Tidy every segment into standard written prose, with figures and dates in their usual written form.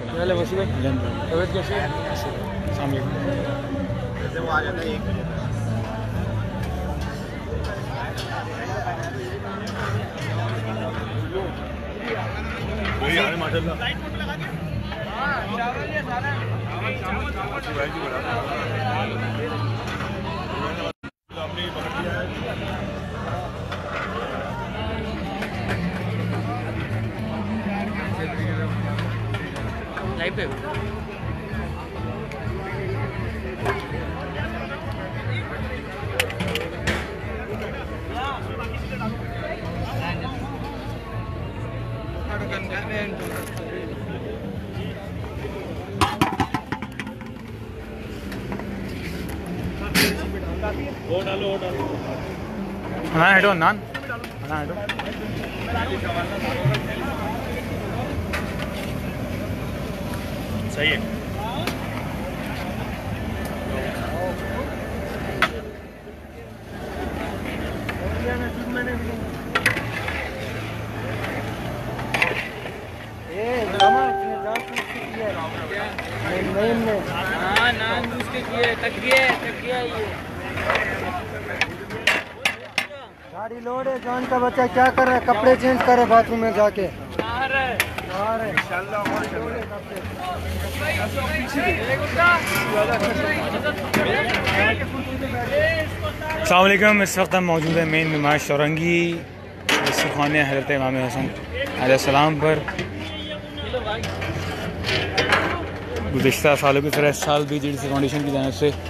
पहले वसी भाई तबीयत कैसी है? अस्सलाम वालेकुम। जैसे वो आ जाता है 1 बजे वही आ रहे माशाल्लाह। आपने पकड़ लिया है लाइव पे वो डालो खाना हटो नान खाना हटो। सही है। गाड़ी लोड है। जान का बच्चा क्या कर रहा है? कपड़े चेंज कर रहे बाथरूम में जाके। अस्सलाम वालेकुम। इस वक्त हम मौजूद है मेन नुमाइश चौरंगी खाने हज़रत इमाम हसन अलैहिस्सलाम पर। गुज़िश्ता सालों की तरह इस साल भी GDC फाउंडेशन की जानिब से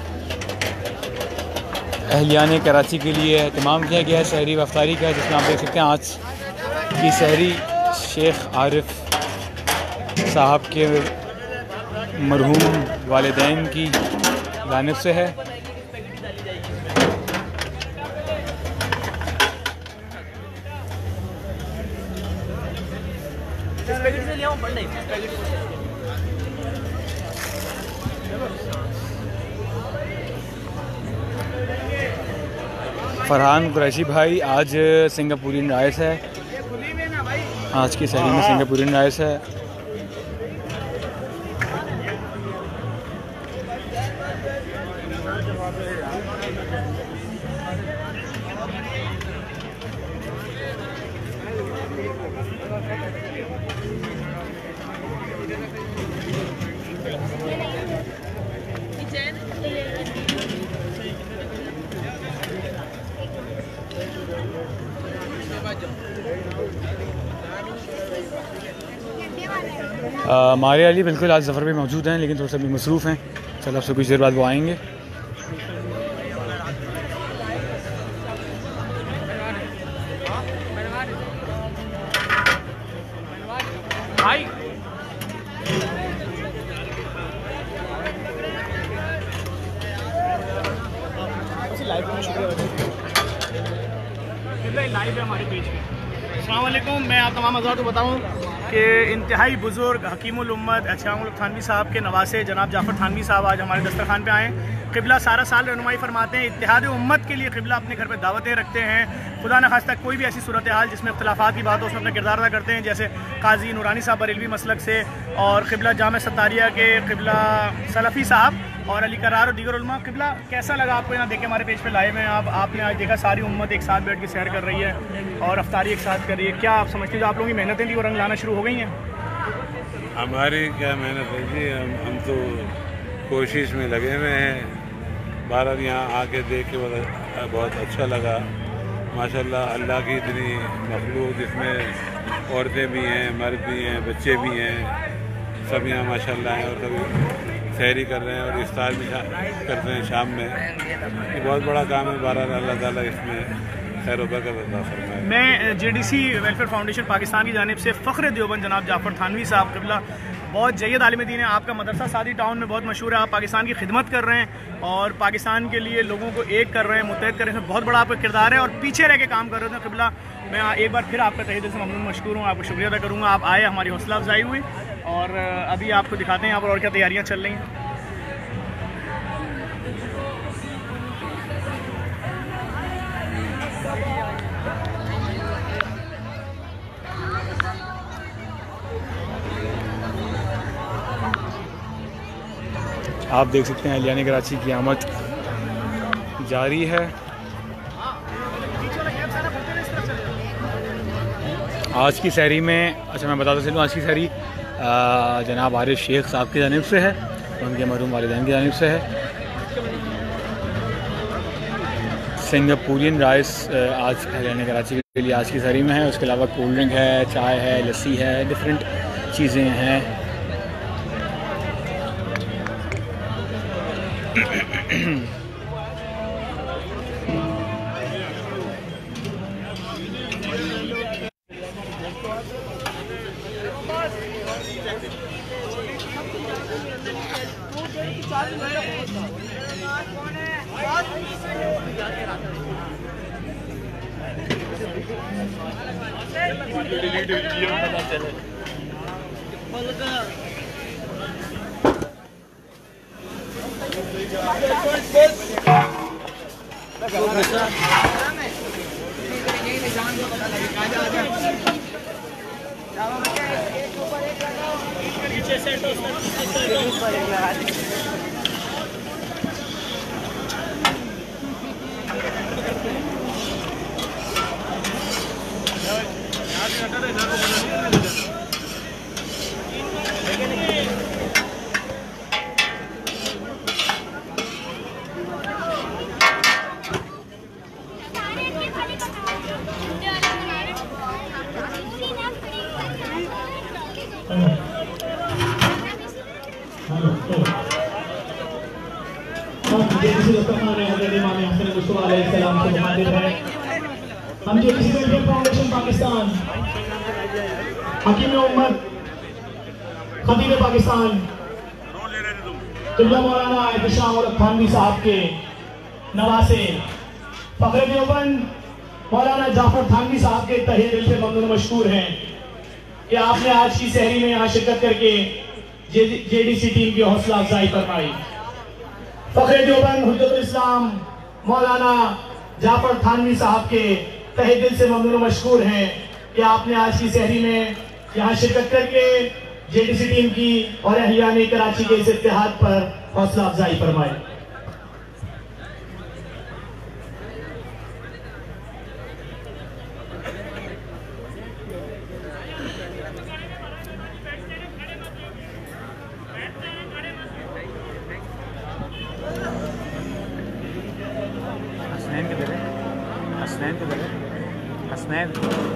अहलियान कराची के लिए एहतमाम किया गया है सहरी व अफ्तारी का, जिसमें आप देख सकते हैं आज की सहरी शेख आरिफ साहब के मरहूम वालिदैन की जानिब से है। फरहान कुरैशी भाई आज सिंगापुरियन राइस है, आज की सहरी में सिंगापुरियन राइस है। मारिया अली बिल्कुल आज ज़फ़र भी मौजूद हैं, लेकिन थोड़ा सा भी मसरूफ़ हैं। चलो आपसे कुछ देर बाद वो आएंगे। लाइव है हमारे पेज पे। अस्सलाम वालेकुम। मैं आप तमाम हज़रात को बताऊँ कि इंतहाई बुज़ुर्ग हकीमुल उम्मत एहतिशामुल थानवी साहब के नवासे जनाब जाफ़र थानवी साहब आज हमारे दस्तरखान पे आए। क़िबला सारा साल रहनुमाई फरमाते हैं, इत्तेहाद उम्मत के लिए क़िबला अपने घर पे दावतें रखते हैं। खुदा न खास्ता कोई भी ऐसी सूरत हाल जिसमें इख्तिलाफ़ात की बात हो उसमें अपना किरदार अदा करते हैं, जैसे काजी नूरानी साहब बरेलवी मसलक से और क़िबला जामे सत्तारिया के क़िबला सलफ़ी साहब और अली करार और दीगर उलमा। क़िबला कैसा लगा आपको यहाँ देख के? हमारे पेज पे लाइव हैं आप, आपने आज देखा सारी उम्मत एक साथ बैठ के सैर कर रही है और अफ्तारी एक साथ कर रही है। क्या आप समझते हो जो आप लोगों की मेहनतें थी वो रंग लाना शुरू हो गई हैं? हमारी क्या मेहनत है जी, हम तो कोशिश में लगे हुए हैं। भारत यहाँ आके देख के बहुत अच्छा लगा माशाल्लाह। अल्लाह की इतनी मखलूक जिसमें औरतें भी हैं, मर्द भी हैं, बच्चे भी हैं, सब यहाँ माशाल्लाह हैं और सभी सहरी कर रहे हैं और इफ्तार भी करते हैं शाम में। ये बहुत बड़ा काम है। बहरहाल अल्लाह ताला इसमें खैर बरकत अता फरमाए। मैं GDC वेलफेयर फाउंडेशन पाकिस्तान की जानिब से फ़ख्र देवबंद जनाब जाफ़र थानवी साहब क़िबला बहुत जय्यद आलिम दीन है। आपका मदरसा सादी टाउन में बहुत मशहूर है। आप पाकिस्तान की खिदमत कर रहे हैं और पाकिस्तान के लिए लोगों को एक कर रहे हैं, मुत्तहद कर रहे हैं। बहुत बड़ा आपका किरदार है और पीछे रह के काम कर रहे थे क़िबला। मैं एक बार फिर आपका तहे दिल से ममनून मशकूर हूँ, आपको शुक्रिया अदा करूँगा। आप आए, हमारी हौसला अफजाई हुई और अभी आपको दिखाते हैं यहाँ पर और क्या तैयारियाँ चल रही हैं। आप देख सकते हैं अहलियान कराची की आमद जारी है। आज की सहरी में, अच्छा मैं बताता चलूँ, आज की सहरी जनाब आरिफ शेख साहब की जानिब से है, उनके मरहूम वालिदैन की जानिब से है। सिंगापुरियन राइस आज अहलियान कराची के लिए आज की सहरी में है। उसके अलावा कोल्ड ड्रिंक है, चाय है, लस्सी है, डिफरेंट चीज़ें हैं। हम जो किसी वेलफेयर फाउंडेशन पाकिस्तान, हकीम उम्मत, खतीब पाकिस्तान क़िबला मौलाना एहतशाम थानवी साहब के नवासे फ़ख्र देवबंद मौलाना जाफर थानवी साहब के तहे दिल से ममनून मशकूर हैं कि आपने आज की सहरी में यहाँ शिरकत करके जेडीसी टीम की हौसला अफजाई फरमाई। फ़ख्र देवबंद हुज्जतुल इस्लाम मौलाना जाफर थानवी साहब के तहे दिल से ममनून मशकूर हैं कि आपने आज की सहरी में यहाँ शिरकत करके जेडीसी टीम की और अहलियान कराची के इस इत्तेहाद पर हौसला अफजाई फरमाई। हसनैन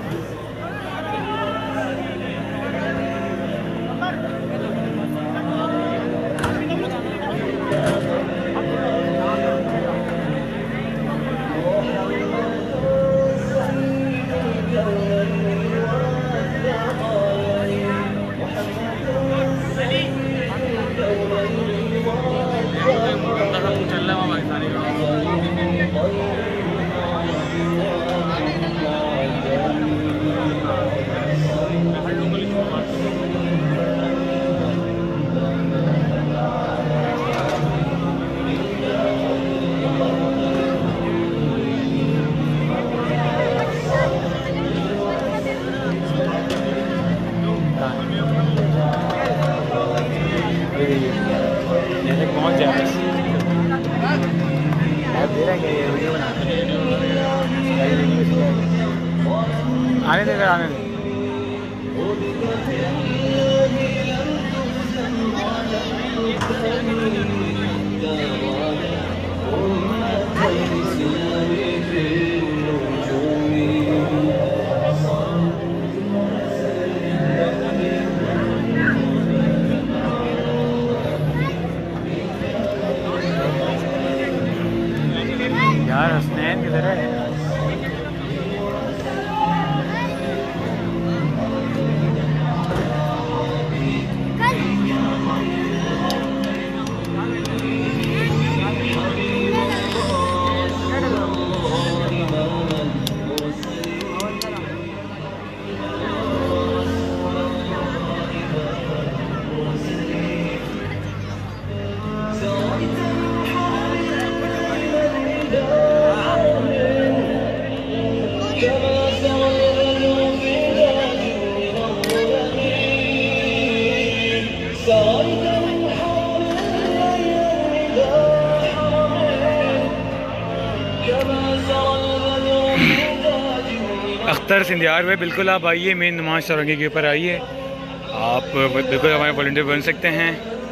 पहुँच जाए दे रहे हैं वीडियो आने देगा आने दे। यार हसनैन किधर है? अख्तर सिंधियार में बिल्कुल आप आइए, मेन नमाज चौरंगी के ऊपर आइए, आप बिल्कुल हमारे वॉलंटियर बन सकते हैं।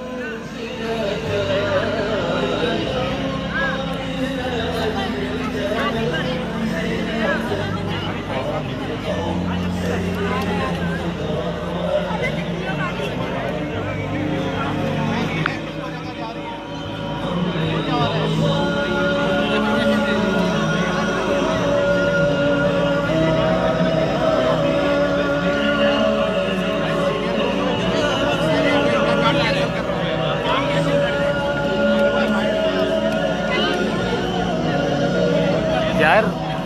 यार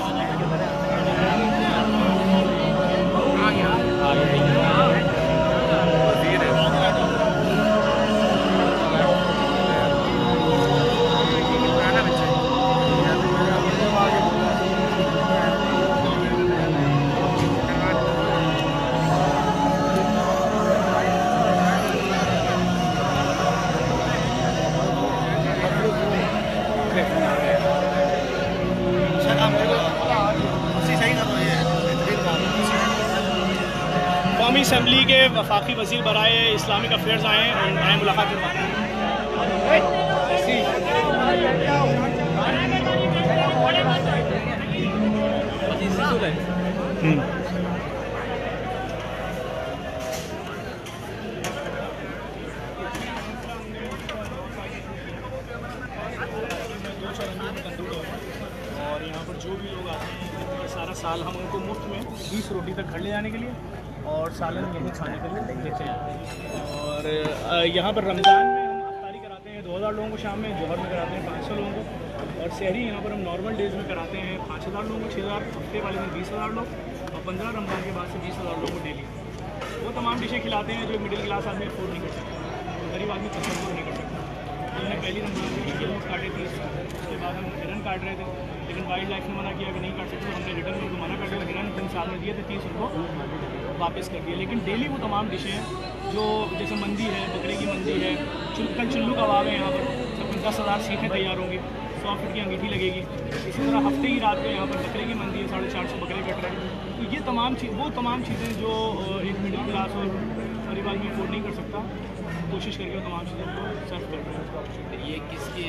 कौमी असम्बली के वफाकी वज़ीर बराए इस्लामिक अफेयर्स आए और आए मुलाकात करवाते हैं। और यहाँ पर जो भी लोग आते हैं सारा साल हम उनको मुफ्त में 20 रोटी तक घर ले जाने के लिए और सालन यहीं खाने के लिए देते हैं। और यहाँ पर रमज़ान में हम अफ्तारी कराते हैं 2000 लोगों को, शाम में जोहर में कराते हैं 500 लोगों को, और शहरी यहाँ पर हम नॉर्मल डेज़ में कराते हैं 5000 लोगों को, 6000 हफ्ते वाले दिन 20000 लोग, और 15 रमज़ान के बाद से 20000 लोगों को डेली वो तमाम डिशें खिलाते हैं जो मिडिल क्लास आदमी अफोर्ड नहीं कर सकता, तो गरीब आदमी तसव्वुर नहीं कर सकता। तो हमने पहली रमज़ान में गेहूँ काटे थे, उसके बाद हम हिरन काट रहे थे, लेकिन वाइल्ड लाइफ ने मना किया कि नहीं काट सकते, हमने रिटर्न में मना कर दिया, हिरन 3 साल में दिए थे, 30 उनको वापस कर दिए। लेकिन डेली वो तमाम डिशें हैं जो जैसे मंदी है, बकरे की मंदी है, कल चुल्लू कबाब है, यहाँ पर तकरीबन 10,000 सीखें तैयार होंगी, 100 फीट की अंगीठी लगेगी। इसी तरह हफ्ते की रात को यहाँ पर बकरे की मंदी है, 450 बकरे कट रहे हैं। तो ये तमाम चीज़ें जो एक मिडिल क्लास और गरीब आदमी अफोर्ड नहीं कर सकता, कोशिश करके वो तमाम चीज़ों को सर्व कर रहे हैं। ये किसके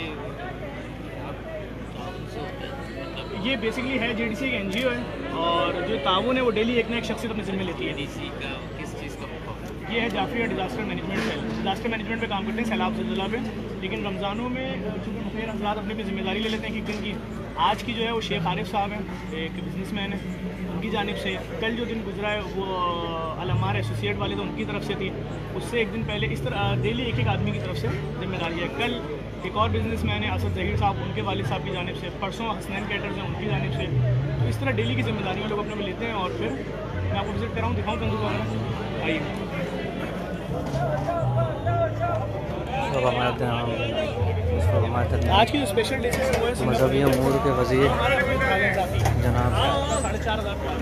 ये बेसिकली है JDC एक NGO है, और जो ताउन है वो डेली एक ना एक शख्सियत अपने ज़िम्मे लेती है। JDC का किस चीज़ का ये है Jafaria disaster management cell, disaster management पे काम करते हैं, सैलाब ज़िलज़ला पे। लेकिन रमज़ानों में चूँकि मुख्य हज़रात अपनी जिम्मेदारी ले लेते हैं कि दिन की, आज की जो है वो शेख आरिफ साहब हैं, एक बिजनेसमैन है, उनकी जानिब से कल जो दिन गुजरा है वो अल-अमार एसोसिएट वाले तो उनकी तरफ से थी, उससे एक दिन पहले इस तरह डेली एक एक आदमी की तरफ से जिम्मेदारी है। कल एक और बिजनेसमैन है असद ज़हीर साहब, उनके वालिद साहब की जानिब से, परसों हसनैन कैटर्स हैं उनकी जानिब से। तो इस तरह डेली की जिम्मेदारियाँ लोग अपने में लेते हैं। और फिर मैं आपको विजिट कराऊँ, दिखाऊँ तंदूर वगैरह, आइए। आज की जो स्पेशल डिशेज वो है मजहबी अमूर के वज़ीर जनाब 4500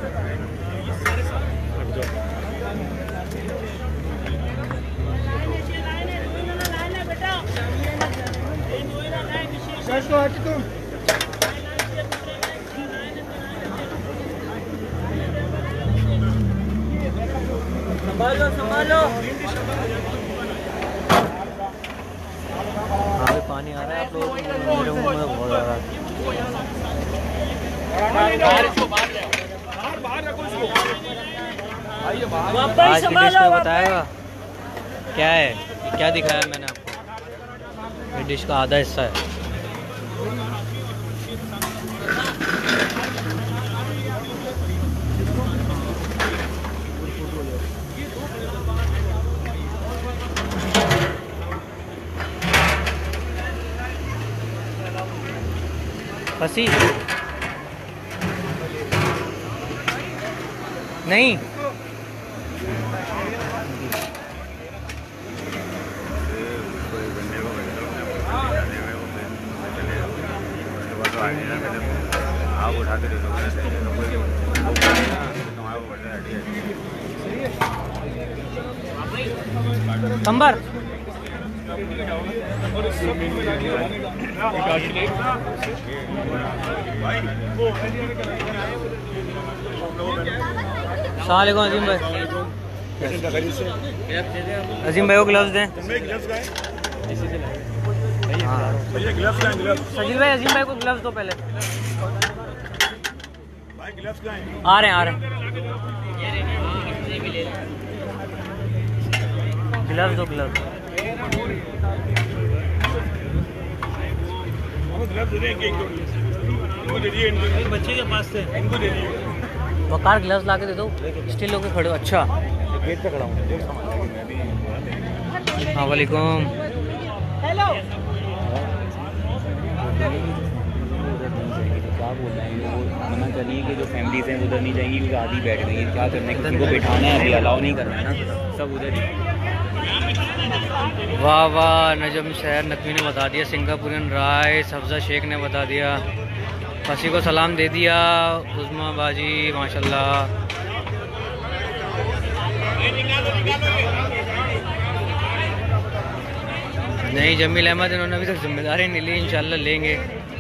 संभालो। हाँ भी पानी आ रहा है आप लोग मेरे मुँह में बहुत आ रहा है। आज की डिश में बताएगा क्या है, क्या दिखाया मैंने आपको? ये डिश का आधा हिस्सा है। फंसी नहीं आप उठा के कंबर अस्सलाम वालेकुम अजीम भाई। अजीम भाई को ग्लव्स दें। हाँ सजील भाई, अजीम भाई को ग्लव्स दो पहले। आ रहे हैं ग्लव्स दो, ग्लव्स। बच्चे के पास से इनको दे दिए। वकार ग्लव्स ला के दे दो, स्टिल होके खड़े हो। अच्छा गेट पे खड़ा हूँ। वालेकुम। क्या बोल रहे हैं वो, मना करिए कि जो फैमिलीज हैं उधर नहीं जाएंगी क्योंकि आधी बैठ गई है। क्या करना है, किसी को बैठाना है अभी अलाउ नहीं करना है ना, सब उधर ही। वाह वाह, नजम शहर नकवी ने बता दिया, सिंगापुरियन राइस हफ्जा शेख ने बता दिया, फसी को सलाम दे दिया, उस्मा बाजी माशाल्लाह। नहीं जमील अहमद, इन्होंने अभी तक जिम्मेदारी नहीं ली, इंशाल्लाह लेंगे।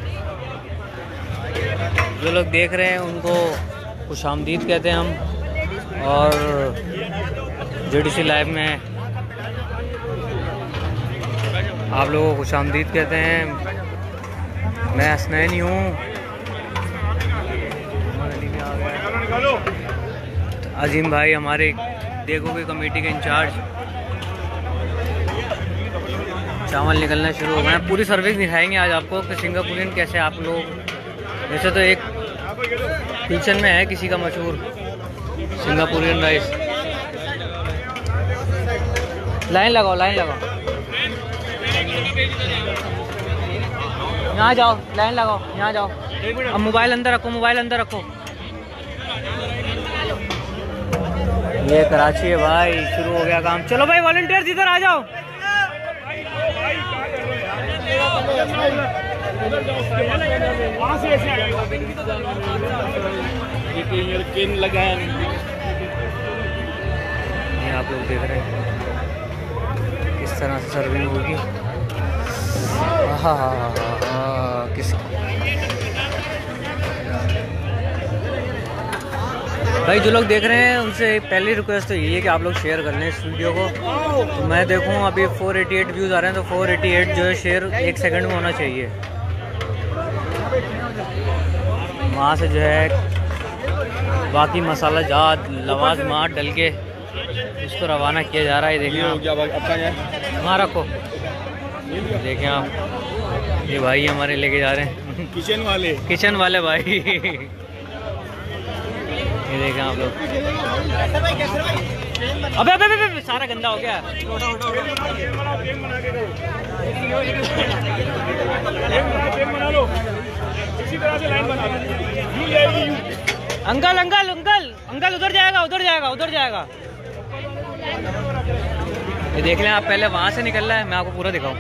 जो लोग देख रहे हैं उनको खुशामदीद कहते हैं हम, और JDC लाइव में आप लोगों को खुशामदीद कहते हैं। मैं हसनैनी हूँ। अजीम भाई हमारे देखो की कमेटी के इंचार्ज। चावल निकलना शुरू हो गए हैं। पूरी सर्विस दिखाएंगे आज आपको कि सिंगापुरियन कैसे आप लोग। वैसे तो एक किचन में है किसी का मशहूर सिंगापुरियन राइस। लाइन लगाओ, लाइन लगाओ, यहाँ जाओ, लाइन लगाओ, यहाँ जाओ। अब मोबाइल अंदर रखो, मोबाइल अंदर रखो। ये कराची है भाई, शुरू हो गया काम। चलो भाई वॉलंटियर्स इधर आ जाओ। ये आप लोग देख रहे हैं किस तरह से सर्विंग होगी। हाँ किस भाई जो लोग देख रहे हैं उनसे पहली रिक्वेस्ट तो यही है कि आप लोग शेयर कर लें इस वीडियो को। तो मैं देखूं अभी 488 व्यूज़ आ रहे हैं, तो 488 जो है शेयर 1 सेकंड में होना चाहिए। वहाँ से जो है बाकी मसाला जात लवाजमात डल के इसको रवाना किया जा रहा है। देखें आप, वहाँ रखो, देखें आप, ये भाई हमारे लेके जा रहे हैं किचन वाले भाई। ये देखें आप लोग। अबे अबे अबे सारा गंदा हो गया। अंकल अंकल अंकल अंकल उधर जाएगा, उधर जाएगा, उधर जाएगा। ये देख लें आप, पहले वहाँ से निकल रहा है, मैं आपको पूरा दिखाऊं।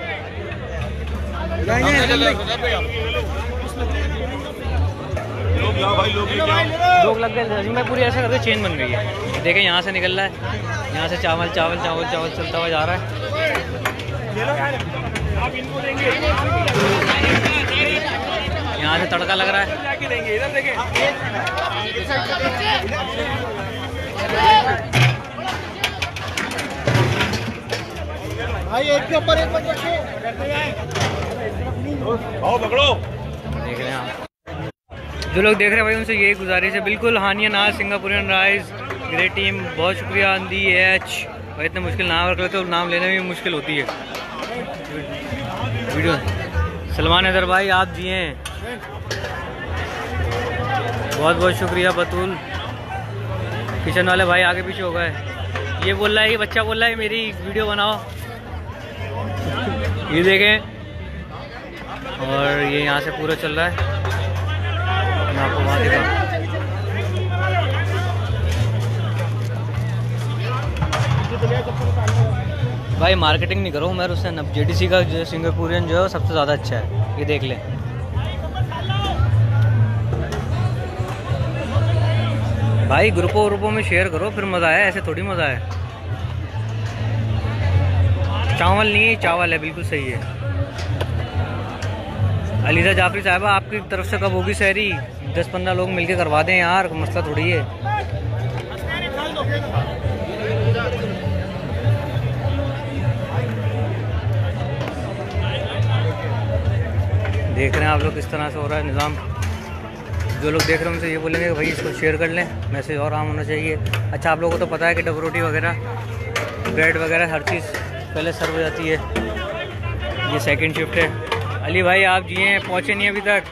लोग लग गए मैं पूरी ऐसे करके चेन बन गई है। देखें यहाँ से निकल रहा है, यहाँ से चावल चावल चावल चावल चलता हुआ जा रहा है। यहाँ से तड़का लग रहा है। एक के ऊपर एक पकड़ो। देख रहे हैं आप, जो लोग देख रहे हैं भाई उनसे यही गुजारिश है, बिल्कुल हानिया नाज सिंगापुरियन राइस ग्रेट टीम, बहुत शुक्रिया। आंधी एच भाई, इतने मुश्किल नाम रख लेते हो, नाम लेने में मुश्किल होती है। वीडियो सलमान हैदर भाई आप दिए हैं, बहुत बहुत शुक्रिया। बतूल किचन वाले भाई आगे पीछे हो गए। ये बोल रहा है, ये बच्चा बोल रहा है मेरी वीडियो बनाओ। ये देखें, और ये यहाँ से पूरा चल रहा है, मैं आपको वहाँ दिखा। भाई मार्केटिंग नहीं करो मैं उससे, JDC का जो सिंगापुरियन जो है वो सबसे ज़्यादा अच्छा है, ये देख लें। भाई ग्रुपों में शेयर करो, फिर मज़ा है, ऐसे थोड़ी मज़ा है। चावल नहीं है, चावल है, बिल्कुल सही है। अलीजा जाफरी साहबा, आपकी तरफ से कब होगी सहरी? 10-15 लोग मिलके करवा दें यार, मसला थोड़ी है। देख रहे हैं आप लोग किस तरह से हो रहा है निज़ाम। जो लोग देख रहे हैं उनसे ये बोलेंगे कि भाई इसको शेयर कर लें, मैसेज और आम होना चाहिए। अच्छा, आप लोगों को तो पता है कि डबल रोटी वगैरह, ब्रेड वगैरह हर चीज़ पहले सर्व हो जाती है। ये सेकंड शिफ्ट है। अली भाई आप जी हैं, पहुँचे नहीं अभी तक?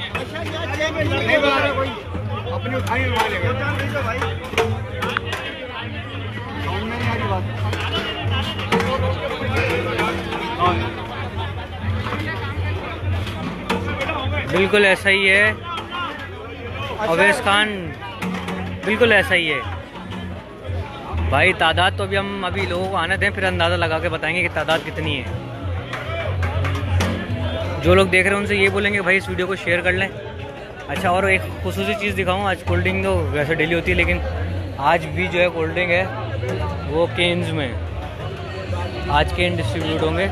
बिल्कुल ऐसा ही है अवैस खान, बिल्कुल ऐसा ही है भाई। तादाद तो अभी लोगों को आने दें, फिर अंदाज़ा लगा के बताएंगे कि तादाद कितनी है। जो लोग देख रहे हैं उनसे ये बोलेंगे भाई इस वीडियो को शेयर कर लें। अच्छा, और एक खुसूसी चीज़ दिखाऊँ, आज कोल्ड ड्रिंक तो वैसे डेली होती है, लेकिन आज भी जो है कोल्ड ड्रिंक है वो केन्स में, आज केन डिस्ट्रीब्यूट होंगे।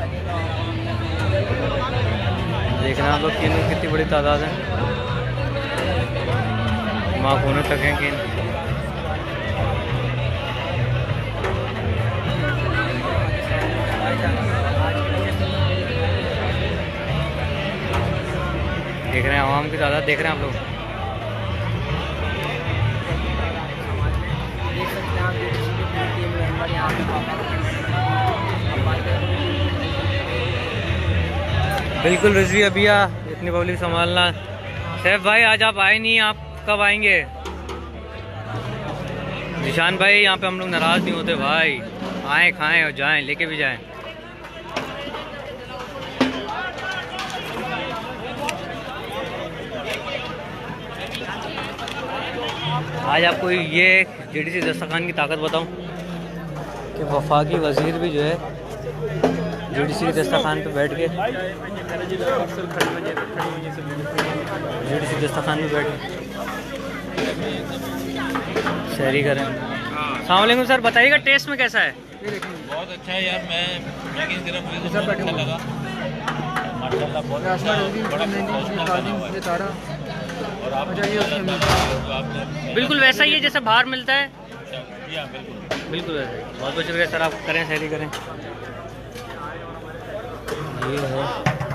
देखना आप लोग केन में कितनी बड़ी तादाद है, वहाँ कोने तक हैं केन। देख रहे हैं आवाम की तादाद, देख रहे हैं आप लोग। बिल्कुल रिजवी अबिया, इतनी पब्लिक संभालना। सैफ भाई आज आप आए नहीं, आप कब आएंगे? निशान भाई यहाँ पे हम लोग नाराज़ नहीं होते भाई, आए खाएं और जाएं, लेके भी जाएं। आज आपको ये जेडीसी दस्तरखान की ताकत बताऊं कि वफाकी वज़ीर भी जो है जेडीसी के दस्तरखान पे बैठ के, जेडीसी दस्तरखान पे बैठ के सहरी करें। अस्सलाम वालेकुम सर, बताइएगा टेस्ट में कैसा है? बहुत अच्छा है यार, मैं मुझे अच्छा लगा माशाल्लाह, बहुत अच्छा, बड़ा प्रोफेशनल बना हुआ है। और आप बिल्कुल वैसा ही है जैसा बाहर मिलता है। बिल्कुल बिल्कुल वैसा ही। बहुत बहुत शुक्रिया सर, आप करें सहरी करें। ये है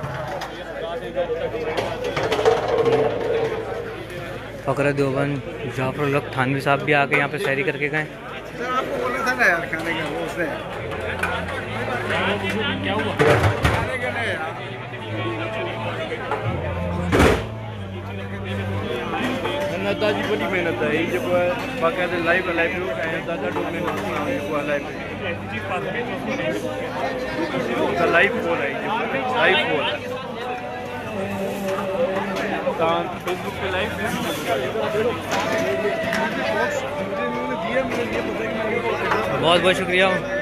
फ़खर देवबंद जाफर उल हक थानवी साहब भी आके यहाँ पे सहरी करके गए। आपको बोला था ना यार खाने का, वो उसने क्या हुआ? दादी बड़ी मेहनत है, ये जो बाकायदा लाइव लोग आए दादा लोग मेहनत लाइव फोन है, लाइव फोन फेसबुक पे लाइव बहुत बहुत शुक्रिया।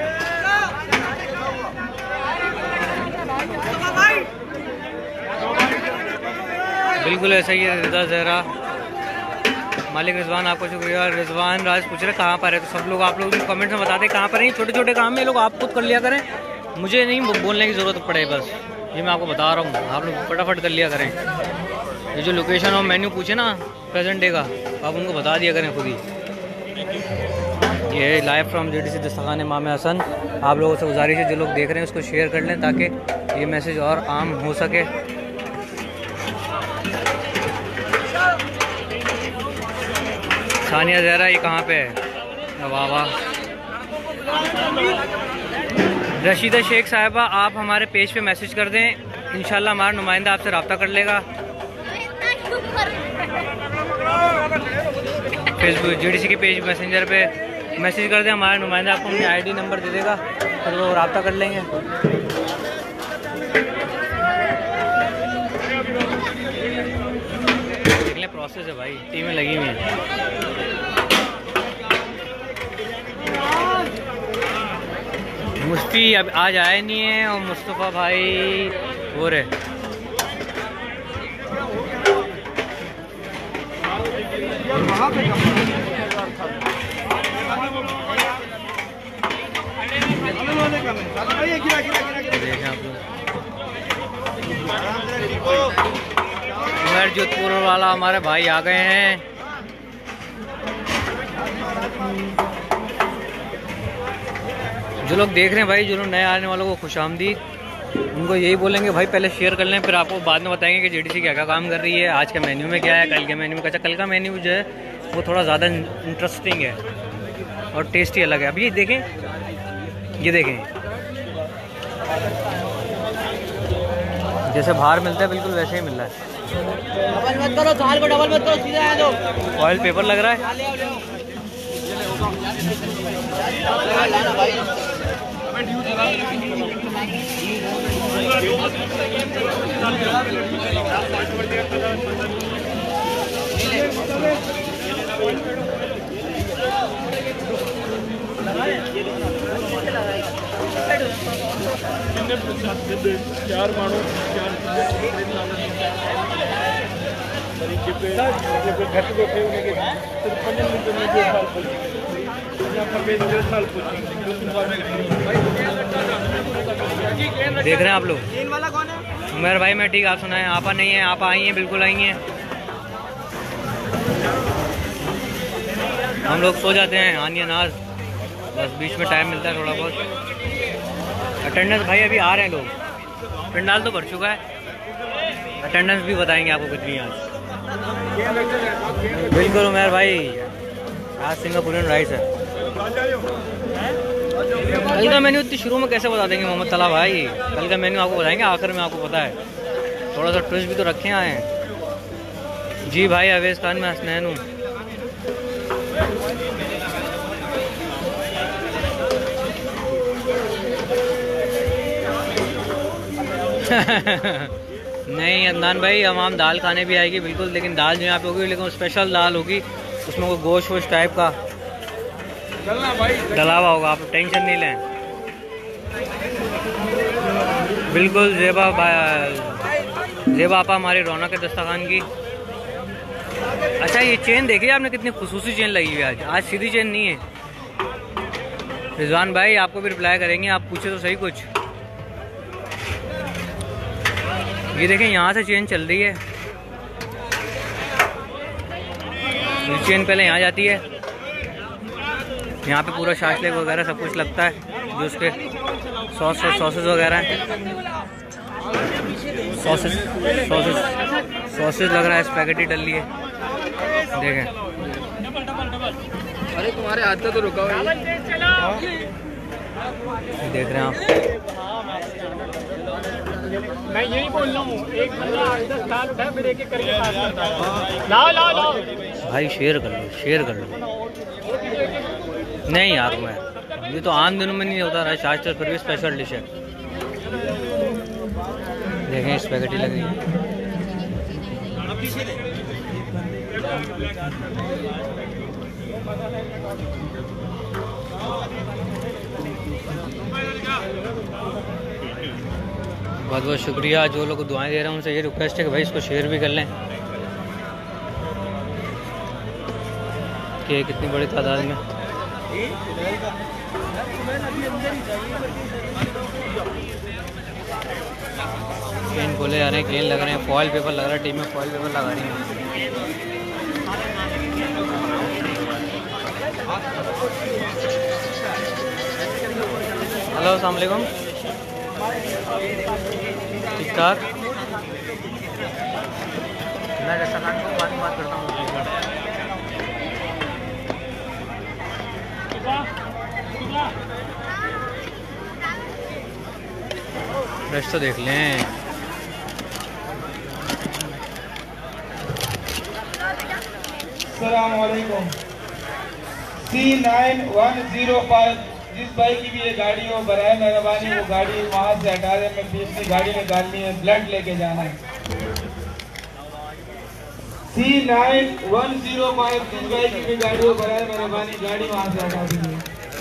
बिल्कुल ऐसा ही है। रिदा जहरा मालिक रिजवान, आपको शुक्रिया। रिजवान राज पूछ रहे कहाँ पर है, तो सब लोग आप लोग कमेंट्स में बताते कहाँ पर हैं। छोटे छोटे काम में लोग आप खुद कर लिया करें, मुझे नहीं बोलने की ज़रूरत पड़े, बस ये मैं आपको बता रहा हूँ, आप लोग फटाफट कर लिया करें। ये जो लोकेशन और मेन्यू पूछे ना प्रेजेंट डे का, आप उनको बता दिया करें खुद ही। ये लाइव फ्रॉम जेडीसी दस्तरखान इमाम हसन। आप लोगों से गुजारिश है जो लोग देख रहे हैं उसको शेयर कर लें ताकि ये मैसेज और आम हो सके। सानिया जहरा ये कहाँ पे है? वाह वाह। रशीदा शेख साहिबा, आप हमारे पेज पे मैसेज कर दें, इंशाल्लाह हमारा नुमाइंदा आपसे रब्ता कर लेगा। फेसबुक जेडीसी के पेज मैसेंजर पे मैसेज कर दें, हमारा नुमाइंदा आपको अपनी आईडी नंबर दे देगा, फिर वो रब्ता कर लेंगे। देख लें, प्रोसेस है भाई, टीमें लगी हुई हैं। मुफ्ती अब आज आए नहीं है और मुस्तफ़ा भाई हो रहे। देखें आप लोग उमर जोधपुर वाला हमारे भाई आ गए हैं। जो लोग देख रहे हैं भाई, जो लोग नए आने वालों को खुशामदीद, उनको यही बोलेंगे भाई पहले शेयर कर लें, फिर आपको बाद में बताएंगे कि जेडीसी क्या क्या काम कर रही है, आज के मेन्यू में क्या है, कल के मेन्यू में क्या। कल का मेन्यू जो है वो थोड़ा ज़्यादा इंटरेस्टिंग है और टेस्टी अलग है। अब ये देखें, ये देखें, जैसे बाहर मिलता है बिल्कुल वैसे ही मिल रहा है। डबल मत करो, थाल को डबल मत करो, सीधा आ जाओ। ऑयल पेपर लग रहा है। चार मानो देख रहे हैं आप लोग। उमर भाई मैं ठीक, आप सुनाएं। आपा नहीं है, आप आई हैं, बिल्कुल आई हैं। हम लोग सो जाते हैं आनिया नाज, बस बीच में टाइम मिलता है थोड़ा बहुत। अटेंडेंस भाई अभी आ रहे हैं लोग, पंडाल तो भर चुका है। अटेंडेंस भी बताएंगे आपको कितनी आज। बिल्कुल उमर भाई, आज सिंगापुरियन राइस है। कल का मेन्यू इतनी शुरू में कैसे बता देंगे मोहम्मद तला भाई? कल का मेन्यू आपको बताएंगे आखिर में, आपको पता है। थोड़ा सा ट्विस्ट भी तो रखे आए हैं। जी भाई अवेज खान में हसनैन हूँ। नहीं अदनान भाई, हम दाल खाने भी आएगी बिल्कुल, लेकिन दाल जो यहाँ पे होगी, लेकिन स्पेशल दाल होगी, उसमें कोई गोश्त वोश टाइप का डला हुआ होगा, आप टेंशन नहीं लें। बिल्कुल ज़ेबा आपा हमारी रौनक है दस्तरखान की। अच्छा ये चेन देखिए आपने, कितनी खुसूसी चेन लगी हुई है आज सीधी चेन नहीं है। रिजवान भाई आपको भी रिप्लाई करेंगे, आप पूछे तो सही कुछ। ये देखें यहाँ से चेन चल रही है, ये चेन पहले यहाँ जाती है, यहाँ पे पूरा शाशलेक वगैरह सब कुछ लगता है, जो उसके सॉसेस वगैरह हैं। सॉसेस लग रहा है, स्पैगेटी डल रही है, देखें। अरे तुम्हारे हाथ का तो रुका हुआ है। देख रहे हैं आप। मैं यही बोल रहा हूँ, एक बंदा 8-10 साल उठा फिर एक करके पास करता है। लाओ भाई शेयर कर लो, शेयर कर लो। नहीं यार मैं, ये तो आम दिनों में नहीं होता रहा, शास्त्र फिर भी स्पेशल डिश है। देखें स्पैगेटी लग रही है। बहुत बहुत शुक्रिया जो लोग दुआएं दे रहे हैं, उनसे ये रिक्वेस्ट है कि भाई इसको शेयर भी कर लें, कि कितनी बड़ी तादाद में। केन खोले जा रहे हैं, केन लग रहे हैं, फॉयल पेपर लग रहा है, टीम में फॉयल पेपर लगा रही है। हेलो अस्सलाम वालेकुम, ठीक ठाक। मैं दस्तरखान को बात करता हूँ। ब्रश तो देख लें। अस्सलाम वालेकुम। C9105, जिस भाई की भी ये गाड़ी हो, बराए मेहरबानी वो गाड़ी वहाँ से हटा दें, मैं अपनी गाड़ी में डालनी है, ब्लड लेके जाना है। C9105, जिस भाई की भी गाड़ी हो, बराए मेहरबानी गाड़ी वहाँ से हटा दीजिए।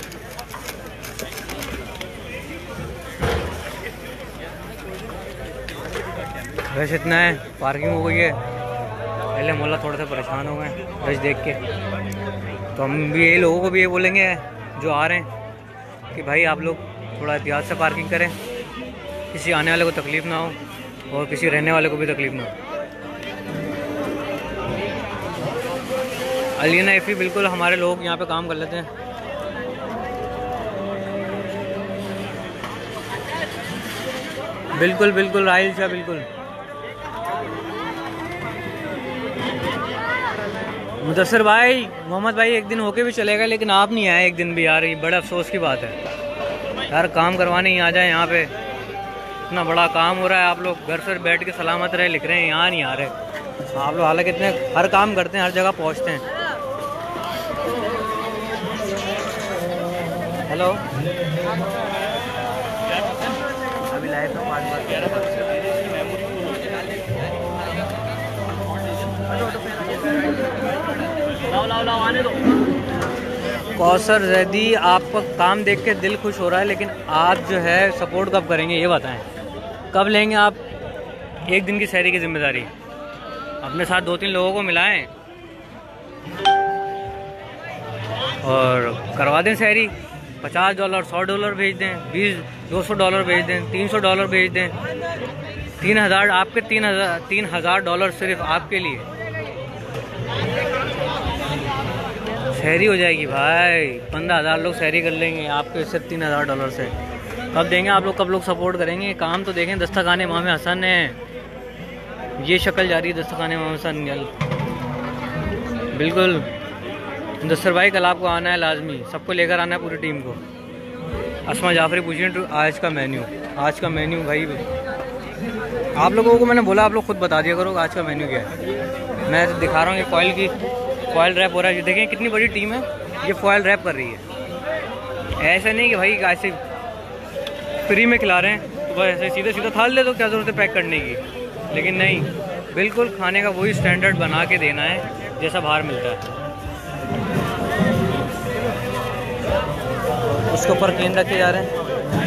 रश इतना है, पार्किंग हो गई है। पहले मोहल्ला थोड़ा सा परेशान हो गए रश देख के, तो हम भी ये लोगों को भी ये बोलेंगे जो आ रहे हैं कि भाई आप लोग थोड़ा एहतियात से पार्किंग करें, किसी आने वाले को तकलीफ़ ना हो और किसी रहने वाले को भी तकलीफ़ ना हो। अलीना एफी बिल्कुल हमारे लोग यहाँ पे काम कर लेते हैं। बिल्कुल बिल्कुल राहिल शाह बिल्कुल। मुदस्सिर भाई, मोहम्मद भाई एक दिन होके भी चलेगा, लेकिन आप नहीं आए एक दिन भी यार, ये बड़ा अफसोस की बात है यार। काम करवाने ही आ जाए यहाँ पे, इतना बड़ा काम हो रहा है, आप लोग घर से बैठ के सलामत रहे लिख रहे हैं, यहाँ नहीं आ रहे आप लोग। हालांकि इतने हर काम करते हैं, हर जगह पहुँचते हैं। हेलो, अभी लाइव में आने दो। कौसर जैदी, आपका काम देख के दिल खुश हो रहा है, लेकिन आप जो है सपोर्ट कब करेंगे ये बताएं, कब लेंगे आप एक दिन की सहरी की जिम्मेदारी? अपने साथ 2-3 लोगों को मिलाएं और करवा दें सहरी। $50, $100 भेज दें, $200 भेज दें, $300 भेज दें, 3000 आपके, $3000 सिर्फ आपके लिए सहरी हो जाएगी भाई। 15,000 लोग सहरी कर लेंगे आपके सिर्फ $3000 से। कब देंगे आप लोग, कब लोग सपोर्ट करेंगे? काम तो देखें, दस्तरखाने इमाम हसन है, ये शक्ल जा रही है दस्तरखाने इमाम हसन। बिल्कुल मुदस्सिर भाई, कल आपको आना है लाजमी, सबको लेकर आना है पूरी टीम को। अस्मा जाफरी पूछिए तो आज का मेन्यू भाई आप लोगों को मैंने बोला, आप लोग खुद बता दिया करो आज का मेन्यू क्या है। मैं दिखा रहा हूँ ये फॉइल रैप हो रहा है, देखें कितनी बड़ी टीम है, ये फॉइल रैप कर रही है। ऐसा नहीं कि भाई ऐसे फ्री में खिला रहे हैं तो बस ऐसे सीधा थाल दे, तो क्या ज़रूरत है पैक करने की। लेकिन नहीं, बिल्कुल खाने का वही स्टैंडर्ड बना के देना है जैसा बाहर मिलता है। उसके ऊपर केन रखे जा रहे हैं।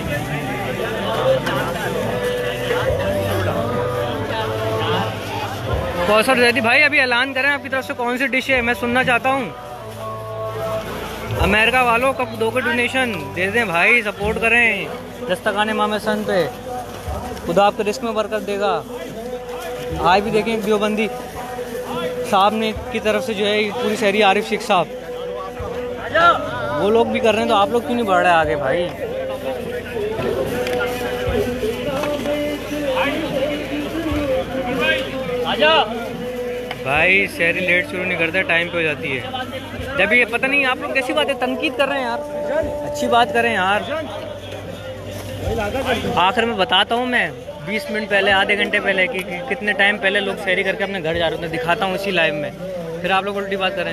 कौसर जैदी भाई, अभी ऐलान करें आपकी तरफ से कौन सी डिश है, मैं सुनना चाहता हूँ। अमेरिका वालों कब दोगे डोनेशन, दे दें भाई, सपोर्ट करें दस्तरखाने इमाम हसन पे, खुदा आपके रिस्क में बरकत देगा। आज भी देखें देवबंदी साहब ने की तरफ से जो है पूरी सहरी आरिफ शेख साहब, वो लोग भी कर रहे हैं, तो आप लोग क्यों नहीं बढ़ रहे आगे भाई? आजा भाई, सहरी लेट शुरू नहीं करते, टाइम पे हो जाती है। जब ये पता नहीं आप लोग कैसी बात है, तनकीद कर रहे हैं यार, अच्छी बात करें यार। आखिर में बताता हूँ मैं 20 मिनट पहले, आधे घंटे पहले कि कितने टाइम पहले लोग सहरी करके अपने घर जा रहे हैं, दिखाता हूँ इसी लाइव में, फिर आप लोग उल्टी बात करें।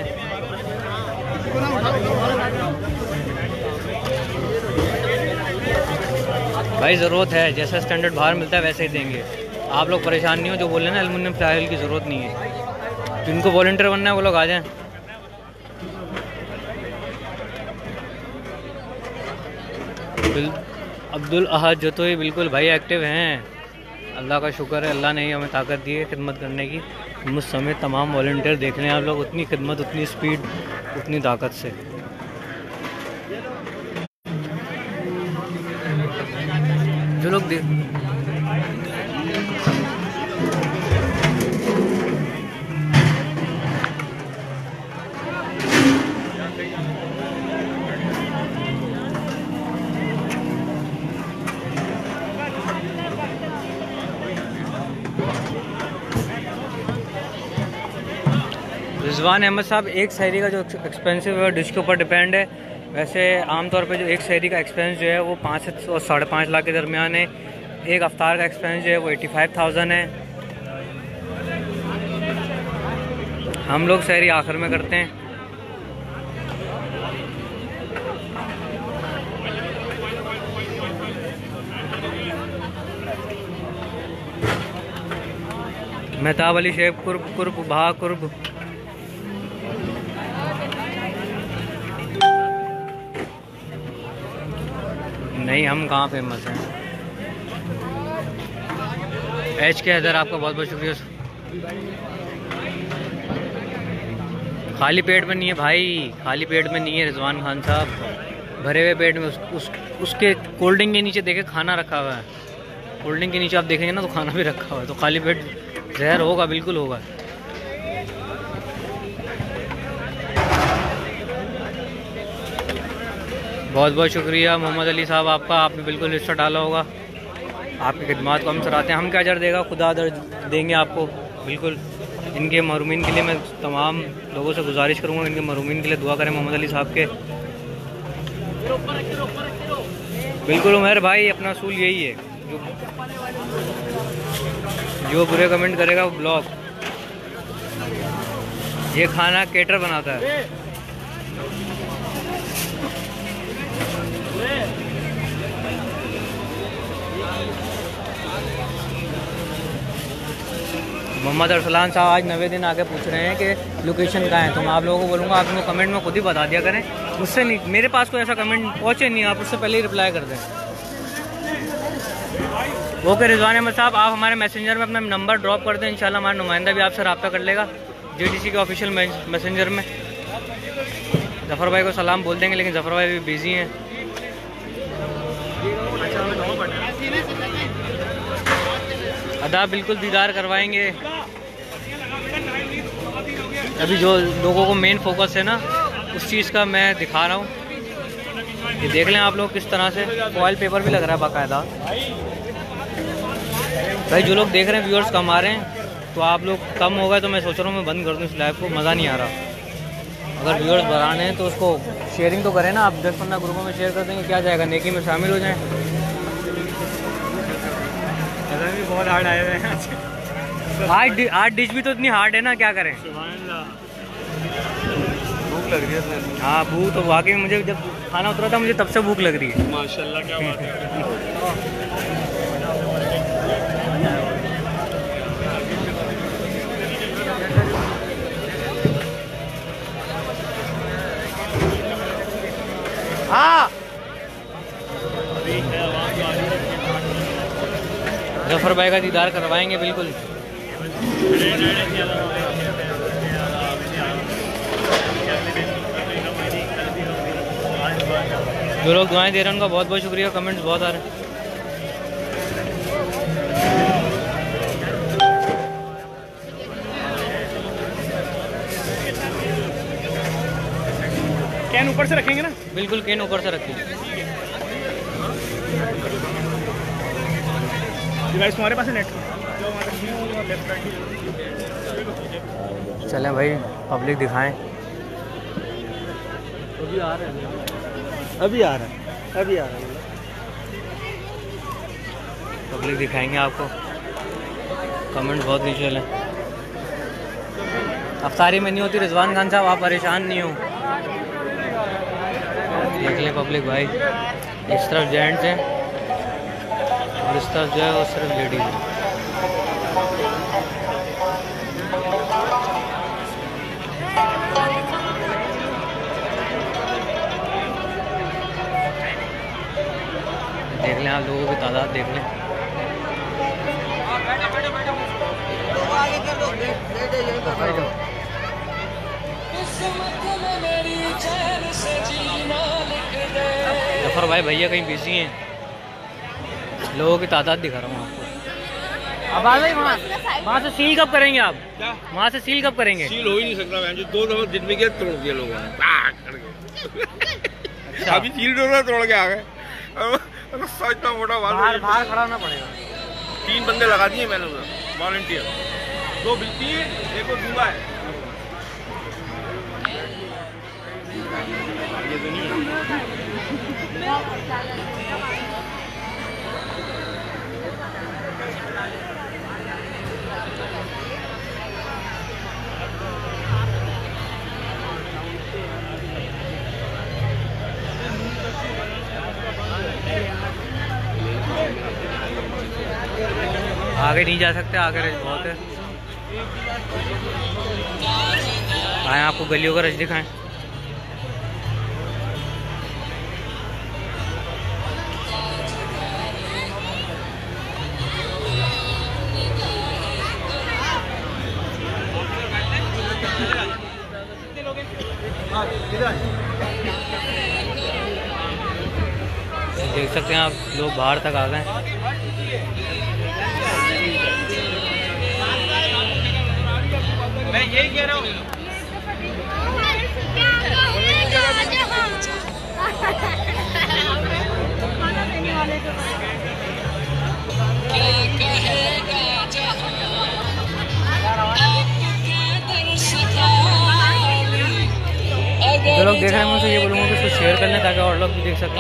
भाई ज़रूरत है, जैसा स्टैंडर्ड बाहर मिलता है वैसे ही देंगे। आप लोग परेशान नहीं हो, जो बोल रहे हैं ना एल्युमिनियम फॉइल की ज़रूरत नहीं है। जिनको वॉलंटियर बनना है वो लोग आ जाएं। अब्दुल अहद जतोई बिल्कुल भाई एक्टिव हैं, अल्लाह का शुक्र है, अल्लाह ने ही हमें ताकत दी है खिदमत करने की। मुझ समेत तमाम वॉलंटियर देख रहे हैं आप लोग, उतनी खिदमत, उतनी स्पीड, उतनी ताकत से। जो लोग रिजवान अहमद साहब, एक सहरी का जो एक्सपेंसिव है डिश के ऊपर डिपेंड है। वैसे आमतौर पे जो एक सहरी का एक्सपेंस जो है वो 5 से 5.5 लाख के दरमियान है। एक अफ्तार का एक्सपेंस जो है वो 85,000 है। हम लोग सहरी आखिर में करते हैं। मेहताब अली शेख कुर्ब भा कुर्ब। नहीं, हम कहाँ फेमस हैं। एच के हैदर, आपका बहुत बहुत शुक्रिया। खाली पेट में नहीं है भाई, खाली पेट में नहीं है रिजवान खान साहब, भरे हुए पेट में। उसके कोल्ड ड्रिंक के नीचे देखे खाना रखा हुआ है, कोल्ड ड्रिंक के नीचे आप देखेंगे ना तो खाना भी रखा हुआ है, तो खाली पेट जहर होगा, बिल्कुल होगा। बहुत बहुत शुक्रिया मोहम्मद अली साहब आपका, आपने बिल्कुल हिस्सा डाला होगा। आपकी खिदमत को हम सराहते हैं। हम क्या अजर देगा, खुदा अजर देंगे आपको बिल्कुल। इनके महरूमीन के लिए मैं तमाम लोगों से गुजारिश करूँगा, इनके महरूमीन के लिए दुआ करें मोहम्मद अली साहब के। बिल्कुल उमर भाई, अपना असूल यही है, जो बुरे कमेंट करेगा वो ब्लॉक। ये खाना केटर बनाता है। मोहम्मद अरसलान साहब आज 90 दिन आके पूछ रहे हैं कि लोकेशन कहाँ है। तो मैं आप लोगों को बोलूँगा आप उनको कमेंट में खुद ही बता दिया करें, मुझसे नहीं, मेरे पास कोई ऐसा कमेंट पहुँचे नहीं, आप उससे पहले ही रिप्लाई कर दें। ओके रिजवान अहमद साहब, आप हमारे मैसेंजर में अपना नंबर ड्रॉप कर दें, इंशाल्लाह हमारा नुमाइंदा भी आपसे रब्ता कर लेगा JDC के ऑफिशियल मैसेंजर में। जफ़र भाई को सलाम बोल देंगे, लेकिन जफ़र भाई भी बिजी हैं। अदा बिल्कुल दीदार करवाएंगे। अभी जो लोगों को मेन फोकस है ना उस चीज़ का मैं दिखा रहा हूँ। ये देख लें आप लोग किस तरह से फॉइल पेपर भी लग रहा है बाकायदा। भाई जो लोग देख रहे हैं व्यूअर्स कम आ रहे हैं, तो आप लोग कम हो गए तो मैं सोच रहा हूँ मैं बंद कर दूँ इस लाइव को, मज़ा नहीं आ रहा। अगर व्यूअर्स बढ़ाने हैं तो उसको शेयरिंग तो करें ना, आप 10-15 ग्रुपों में शेयर कर देंगे, क्या जाएगा, नेकी में शामिल हो जाएँ। भी बहुत हार्ड आए हुए हैं आज डिश भी तो इतनी हार्ड है ना, क्या करें। भूख लग रही है। हाँ भूख तो वाकई मुझे जब खाना उतरा था मुझे तब से भूख लग रही है। माशाल्लाह, क्या बात है। हाँ जफ़र भाई का दीदार करवाएंगे बिल्कुल। जो लोग दुआएं दे रहे हैं उनका बहुत बहुत शुक्रिया, कमेंट्स बहुत आ रहे हैं। कैन ऊपर से रखेंगे ना? बिल्कुल कैन ऊपर से रखिए। डिवाइस तुम्हारे पास है नेट? चलें भाई पब्लिक दिखाएं। अभी आ रहा है, अभी आ रहा है, अभी आ रहा है। पब्लिक दिखाएंगे आपको। कमेंट बहुत विजुअल हैं। अफ्तारी में नहीं होती रिजवान खान साहब, आप परेशान नहीं हो। देख लें पब्लिक भाई, इस तरफ जेंट्स हैं और इस तरफ जो है वो सिर्फ लेडीज है। देख लें आप लोगों की तादाद देख लें। जफर भाई भैया कहीं बिजी हैं, लोगों की तादाद दिखा रहा हूँ आपको। अब आ गए वहाँ से सील कब करेंगे आप? वहाँ से सील कब करेंगे? सील हो ही नहीं सकता, जो 2 दफा दिन में क्या तोड़ दिया लोगों ने। अभी सील तोड़ के आ गए। इतना मोटा बाहर खड़ा होना पड़ेगा। 3 बंदे लगा दिए मैंने वॉलंटियर, 2 बिल्ती है, एक वो दूल्हा है। ये तो नहीं है। आगे नहीं जा सकते, आगे रश बहुत है। आए आपको गलियों का रश दिखाएं। देख सकते हैं आप, लोग बाहर तक आ गए। मैं यही कह रहा हूँ। लोग देख रहे हैं मुझे ये बोलूँगा कि इसको शेयर कर लें ताकि और लोग भी देख सकें।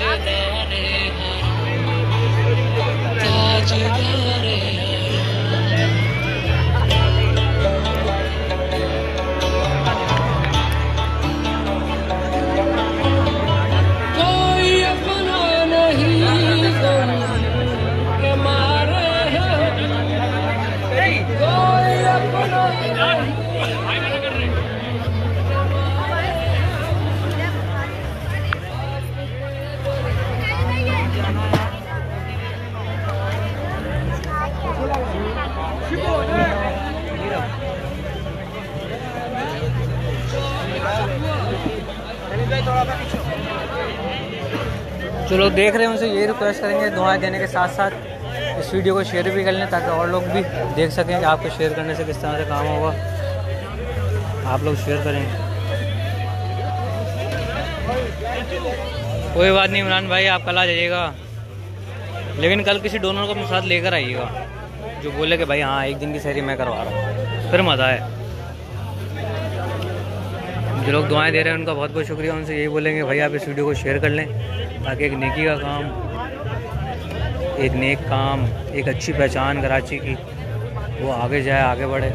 जो लोग देख रहे हैं उनसे ये रिक्वेस्ट करेंगे दुआएं देने के साथ साथ इस वीडियो को शेयर भी कर लें ताकि और लोग भी देख सकें कि आपको शेयर करने से किस तरह से काम होगा। आप लोग शेयर करें। कोई बात नहीं इमरान भाई, आप कल आ जाइएगा, लेकिन कल किसी डोनर को अपने साथ लेकर आइएगा जो बोले कि भाई हाँ एक दिन की सहरी मैं करवा रहा हूँ, फिर मज़ा है। जो लोग दुआएं दे रहे हैं उनका बहुत बहुत शुक्रिया। उनसे यही बोलेंगे भाई आप इस वीडियो को शेयर कर लें ताकि एक नेकी का काम, एक नेक काम, एक अच्छी पहचान कराची की वो आगे जाए, आगे बढ़े।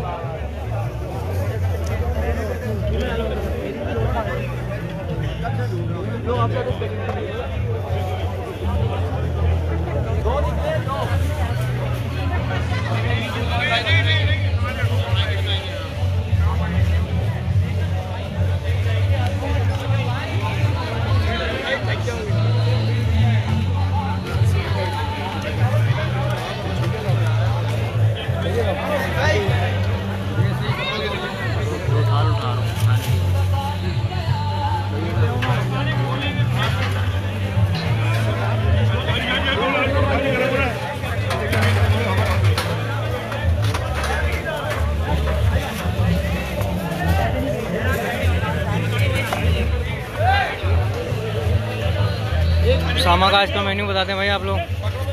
सामा का आज का मेन्यू बताते हैं भाई आप लोग।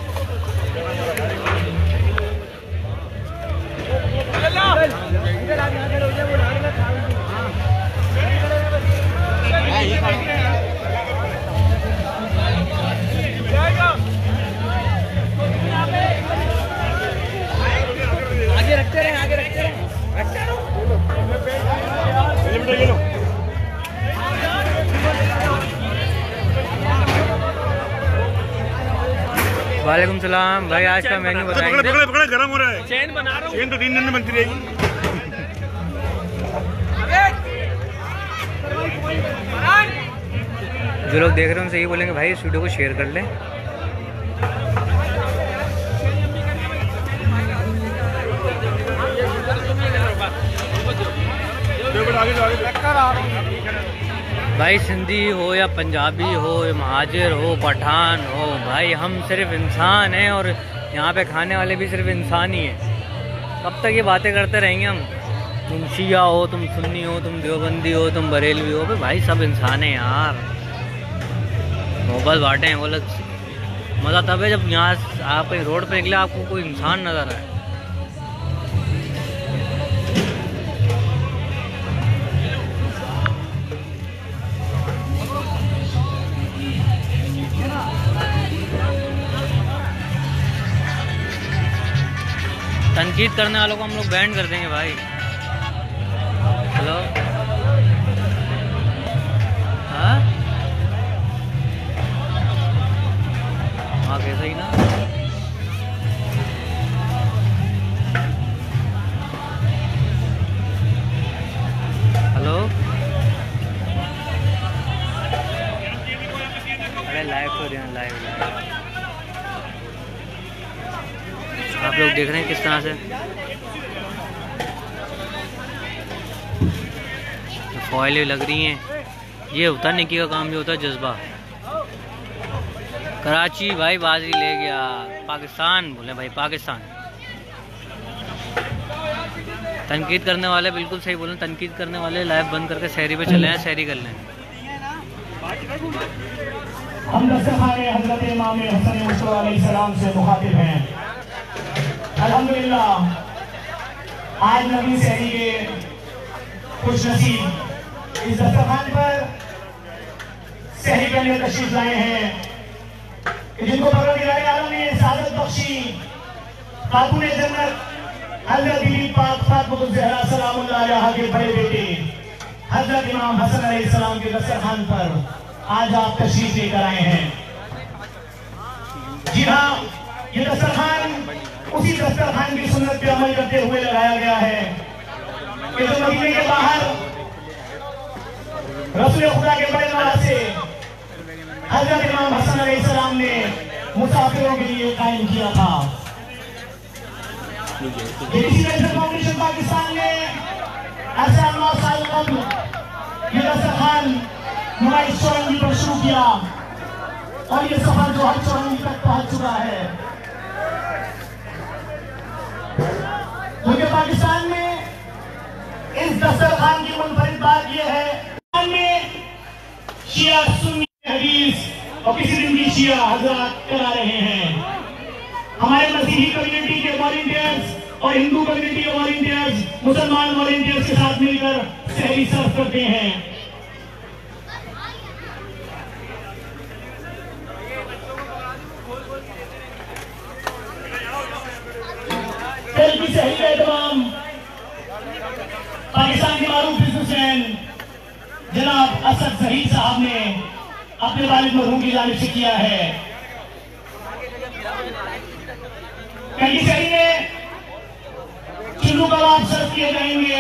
आगे रखते रहे, आगे रखते रहे। वालेकुम सलाम भाई, आज का मेन्यू बताएंगे। पकड़े गरम हो रहा है। चेन बना रहा हूँ। चेन तो 3 दिन में बनती रहेगी। जो लोग देख रहे हैं उनसे यही बोलेंगे भाई इस वीडियो को शेयर कर लें। भाई सिंधी हो या पंजाबी हो, महाजिर हो, पठान हो, भाई हम सिर्फ इंसान हैं और यहाँ पे खाने वाले भी सिर्फ इंसान ही हैं। कब तक ये बातें करते रहेंगे हम? तुम शिया हो, तुम सुन्नी हो, तुम देवबंदी हो, तुम बरेलवी हो, भाई सब इंसान हैं यार। मोहब्बत बांटे हैं। बोला मज़ा तब है जब यहाँ आप कहीं रोड पे निकले आपको कोई इंसान नज़र आए। तनकीद करने वालों को हम लोग बैंड कर देंगे भाई। हेलो हाँ कैसा ही ना। हेलो अरे लाइव तो ध्यान, लाइव आप लोग देख रहे हैं किस तरह से फॉइलें लग रही हैं। ये होता है नेकी का काम, जो होता है जज्बा। कराची भाई बाजी ले गया, पाकिस्तान बोले भाई पाकिस्तान। तनकीद करने वाले बिल्कुल सही बोले, तनकीद करने वाले लाइव बंद करके सहरी पे चले हैं, सहरी कर लें। हम दस्तरखाने हज़रत इमाम हसन मुस्तफ़ा अलैहिस्सलाम से मुखातिब हैं। अल्हम्दुलिल्लाह आज नबी सहरी के खुश नसीब इस दस्तरखान पर सहरी करने तशरीफ लाए हैं कि जिनको परवरदिगार आलम ने सादत बख्शी खातून जन्नत हजरत बीबी पाक फातिमा ज़हरा सलामुल्लाह अलैहा के बड़े बेटे हजरत इमाम हसन अलैहिस्सलाम के दस्तरखान पर आज आप तशरीफ लेकर आए हैं। जी हाँ, ये दस्तरखान उसी दस्तरखान की सुन्नत पे अमल करते हुए लगाया गया है कि जो मदीने के बाहर रसूल खुदा के बड़े नवासे हजरत इमाम हसन अलैहिस्सलाम ने मुसाफिरों के लिए कायम किया था। फाउंडेशन पाकिस्तान ने ऐसा 9 साल कबल ये दस्तरखान नुमाइश चौरंगी पर शुरू किया और ये सफर जो हर चौरंगी तक पहुंच चुका है। क्योंकि पाकिस्तान में इस दस्तरखान की मुनफरिद बात यह है में शिया सुन्नी हदीस और किसी दिन भी शिया हजरात करा रहे हैं। हमारे मसीही कम्युनिटी के वॉलंटियर्स और हिंदू कम्युनिटी के वॉलंटियर्स मुसलमान वॉलंटियर्स के साथ मिलकर सहरी सर्व करते हैं। कल की सहरी का एहतमाम पाकिस्तान के मारूफ बिजनेसमैन जनाब असद जहीर साहब ने अपने वालिद मरहूम की जानिब से किया है। कल की सहरी में चुल्लू कबाब सर्व किए जाएंगे।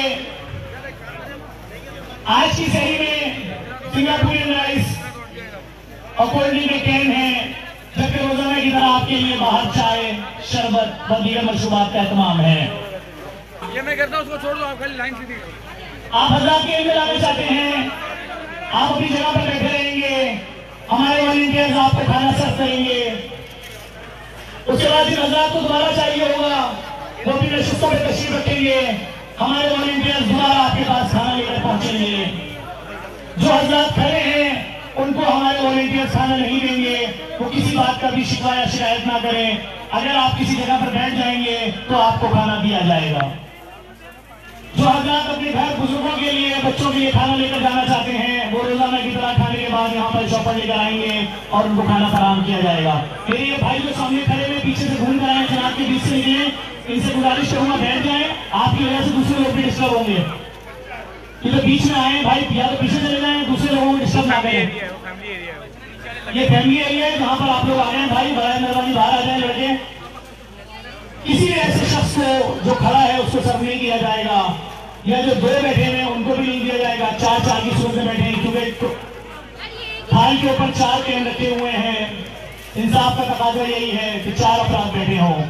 आज की सहरी में सिंगापुरियन राइस और कोल्ड ड्रिंक के कैन है, जबकि रोजाना की तरह आपके लिए बाहर चाय शरबत व दीगर मशरूबात का एहतमाम है। ये मैं कहता हूँ उसको छोड़ दो, आप खाली लाइन सीधी। आप हजरात के इल्म लाना चाहते हैं, आप अपनी जगह पर बैठे रहेंगे, हमारे वॉलंटियर्स आपको खाना सर्व करेंगे। उसके बाद इन हजरात को दोबारा चाहिए होगा, वो अपनी नशिस्तों पर तशरीफ रखेंगे, हमारे वॉलंटियर्स दोबारा आपके पास खाना लेकर पहुंचेंगे। जो हजरात खड़े हैं उनको हमारे वॉलंटियर्स खाना नहीं देंगे, वो किसी बात का भी शिकवा या शिकायत ना करें। अगर आप किसी जगह पर बैठ जाएंगे तो आपको खाना दिया जाएगा। जो हजरात अपने घर बुजुर्गों के लिए बच्चों के लिए खाना लेकर जाना चाहते हैं, वो रोजाना की तरह खाने के बाद यहाँ पर शॉपर लेकर आएंगे और उनको खाना फराहम किया जाएगा। मेरे ये भाई जो सामने खड़े हुए पीछे से घूम कर आए जनाब के बीच से निकले, इनसे गुजारिश करूंगा बैठ जाए, आपकी वजह से दूसरे लोग भी डिस्टर्ब होंगे। ये तो बीच में आए भाई, या तो पीछे चले जाए, दूसरे लोगों को डिस्टर्ब ना करें। ये फैमिली एरिया है जहाँ पर आप लोग आ रहे हैं भाई, बड़ा मेहरबानी बाहर आ जाए लड़के। किसी भी ऐसे शख्स को जो खड़ा है उसको सर्व नहीं किया जाएगा, या जो 2 बैठे हैं उनको भी नहीं दिया जाएगा। 4-4 की सूरत में बैठे हैं, क्योंकि थाल के ऊपर 4 कैन रखे हुए हैं। इंसाफ का तकाजा यही है कि 4 अफराद बैठे हों।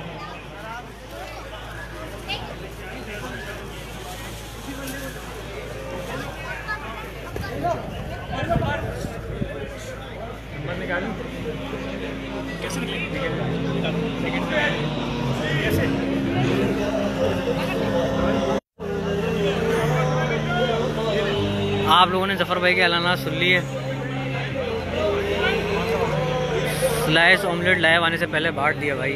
आप लोगों ने जफर भाई के ऐलाना सुन लिए। स्लाइस ऑमलेट लाइव आने से पहले बांट दिया भाई।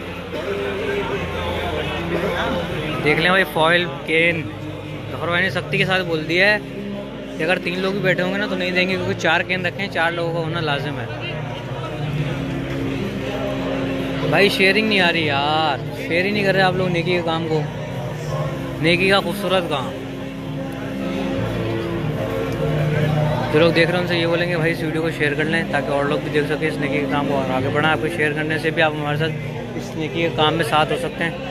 देख लें भाई, फॉइल केन जफर भाई ने सख्ती के साथ बोल दिया है कि अगर 3 लोग भी बैठे होंगे ना तो नहीं देंगे, क्योंकि 4 केन रखे हैं, 4 लोगों का होना लाजिम है। भाई शेयरिंग नहीं आ रही यार, शेयर ही नहीं कर रहे आप लोग नेकी के काम को, नेकी का खूबसूरत काम। जो लोग देख रहे हैं उनसे ये बोलेंगे भाई इस वीडियो को शेयर कर लें ताकि और लोग भी देख सकें इस नेकी के काम को और आगे बढ़ाएं। आपको शेयर करने से भी आप हमारे साथ इस नेकी के काम में साथ हो सकते हैं।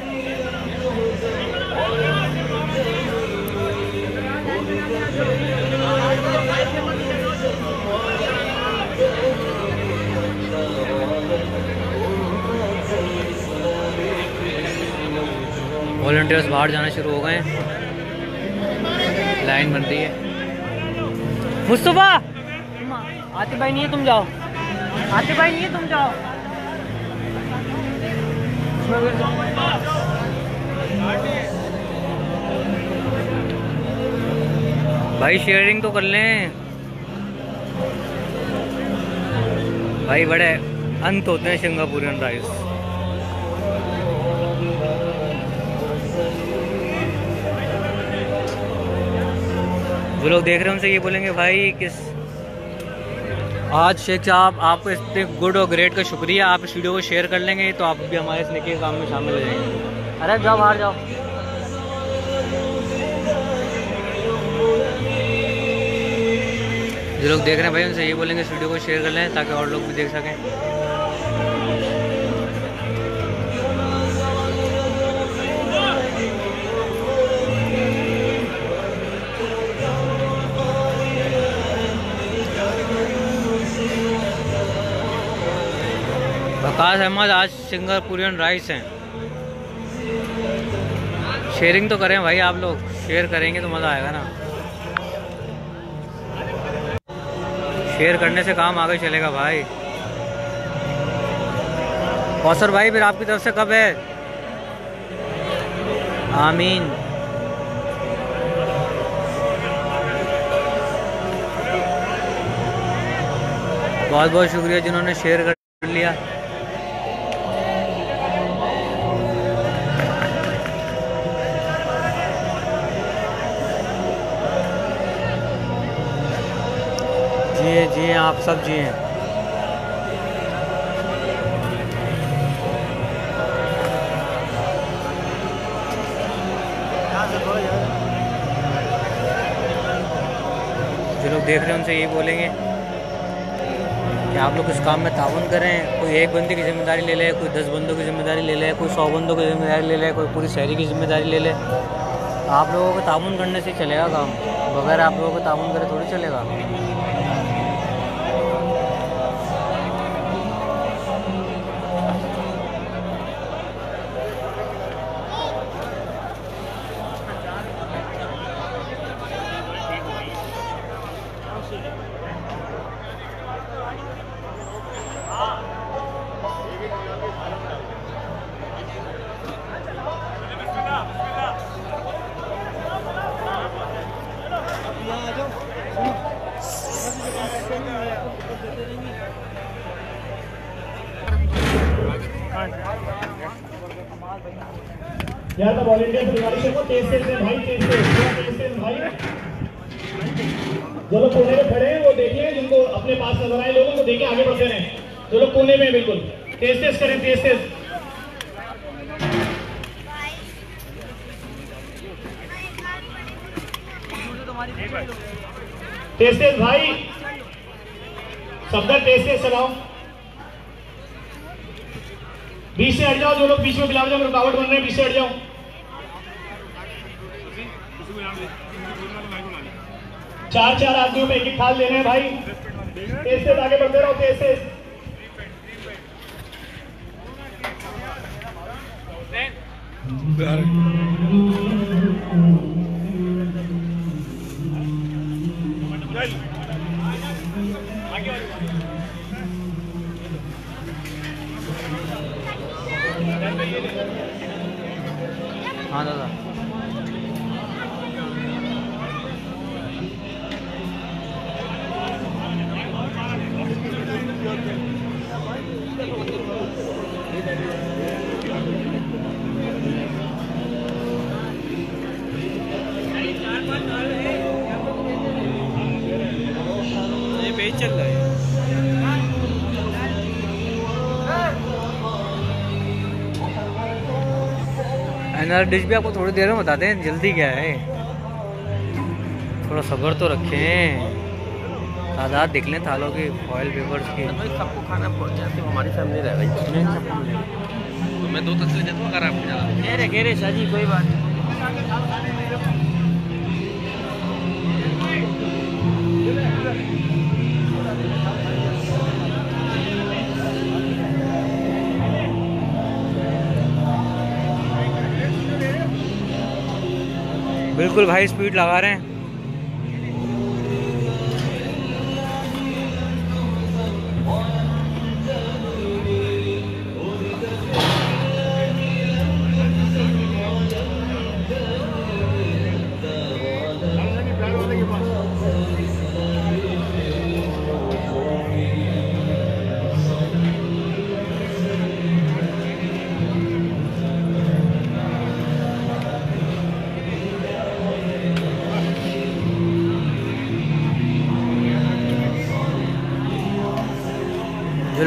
वॉलंटियर्स बाहर जाना शुरू हो गए हैं, लाइन बन रही है। मुस्तफा, आतिफ भाई नहीं है, तुम जाओ। आतिफ भाई नहीं है, तुम जाओ। भाई शेयरिंग तो कर लें भाई, बड़े अंत होते हैं सिंगापुरियन राइस। जो लोग देख रहे हैं उनसे ये बोलेंगे भाई किस आज शेख साहब आपको इतने गुड और ग्रेट का शुक्रिया, आप इस वीडियो को शेयर कर लेंगे तो आप भी हमारे इस नेकी काम में शामिल हो जाएंगे। अरे जाओ बाहर जाओ। जो लोग देख रहे हैं भाई उनसे ये बोलेंगे इस वीडियो को शेयर कर लें ताकि और लोग भी देख सकें। वकास अहमद आज सिंगापुरियन राइस हैं। शेयरिंग तो करें भाई, आप लोग शेयर करेंगे तो मज़ा आएगा ना। शेयर करने से काम आगे चलेगा भाई। कौसर भाई फिर आपकी तरफ से कब है? आमीन। बहुत बहुत शुक्रिया जिन्होंने शेयर कर लिया। जिए आप सब जिए। जो लोग देख रहे हैं उनसे यही बोलेंगे कि आप लोग इस काम में ताउन करें। कोई एक बंदे की जिम्मेदारी ले ले, कोई 10 बंदों की जिम्मेदारी ले ले, कोई 100 बंदों की जिम्मेदारी ले ले, कोई पूरी शहरी की जिम्मेदारी ले ले। आप लोगों को ताउन करने से चलेगा काम, बगैर आप लोगों को ताउन करे थोड़ी चलेगा। यार तो वॉलंटियर परिवार को तेज से भाई, तेज से भाई। जो लोग कोने में खड़े हैं वो देखिए, जिनको अपने पास नजर आए लोगों को देखिए आगे बढ़ते रहें। जो लोग कोने में बिल्कुल तेज करें, तेज भाई, सबका तेज चलाओ। बीच से हट जाओ, जो लोग बीच में खिलाफ जाओ, रुकावट बन रहे हैं, बीच से हट जाओ। चार आदमियों में एक थाल लेना है भाई। तेज से आगे बढ़ते रहो, तेज से। हाँ दादा। ये पेज चल रहा है। एनआर डिश भी आपको थोड़ी देर में बताते हैं, जल्दी क्या है, थोड़ा सब्र तो रखें। तादाद देख लें थालों की, फॉइल पेपर्स की। सबको खाना पहुंच जाते हमारे सामने रह रही। तो मैं 2 तस्वीरें देता हूँ अगर आपको ज़्यादा कह रहे शाजी कोई बात नहीं। बिल्कुल भाई स्पीड लगा रहे हैं।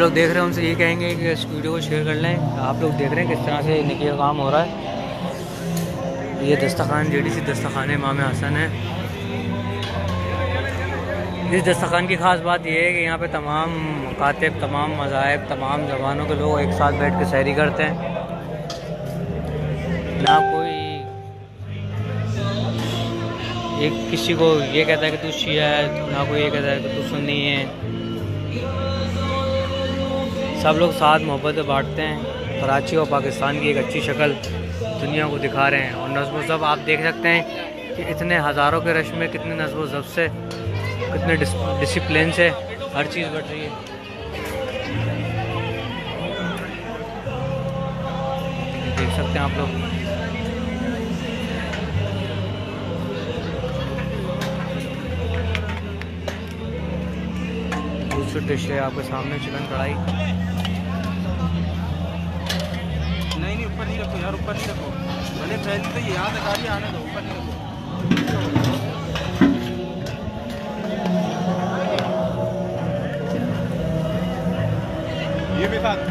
लोग देख रहे हैं उनसे यही कहेंगे कि इस वीडियो को शेयर कर लें। आप लोग देख रहे हैं किस तरह से निकी का काम हो रहा है। ये दस्तरखान JDC दस्तरखान इमाम हसन है। इस दस्तरखान की ख़ास बात यह है कि यहाँ पे तमाम मुकातिब, तमाम मज़ाहिब, तमाम ज़बानों के लोग एक साथ बैठ के सहरी करते हैं। ना कोई एक किसी को ये कहता है कि तू शिया है, ना कोई ये कहता है कि तू सुन्नी है। सब लोग साथ मोहब्बत बांटते हैं। कराची और पाकिस्तान की एक अच्छी शक्ल दुनिया को दिखा रहे हैं। और नज़्म ज़ब्त आप देख सकते हैं कि इतने हज़ारों के रश में कितने नज़्म ज़ब्त से, कितने डिसिप्लिन से हर चीज़ बढ़ रही है। देख सकते हैं आप लोग। दूसरी डिश है आपके सामने चिकन कढ़ाई। नहीं ऊपर नहीं रखो यार, ऊपर नहीं रखो, भले फैलती तो ये यहाँ तक आ रही, आने दो, ऊपर नहीं रखो। ये भी साथ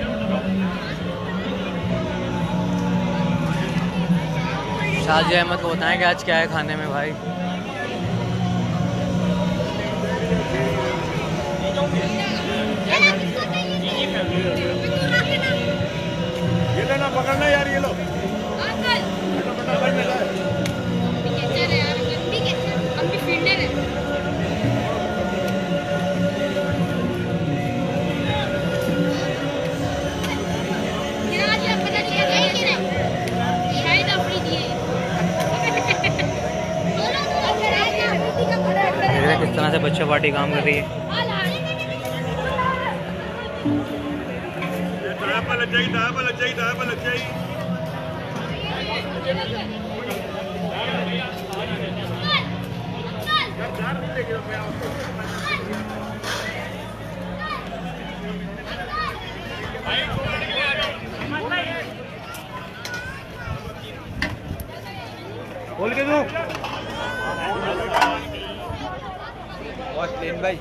शाहजी अहमद को बताएं कि आज क्या है खाने में भाई। ये लेना, पकड़ना यार, ये लो। किस तरह से बच्चा पार्टी काम कर रही है। बोल के दो भाई।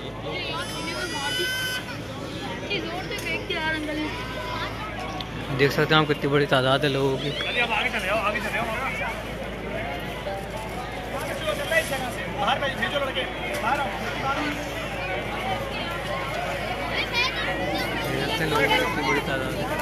देख सकते हैं आप कितनी बड़ी तादाद है लोगों की। लोगों की कितनी बड़ी तादाद है।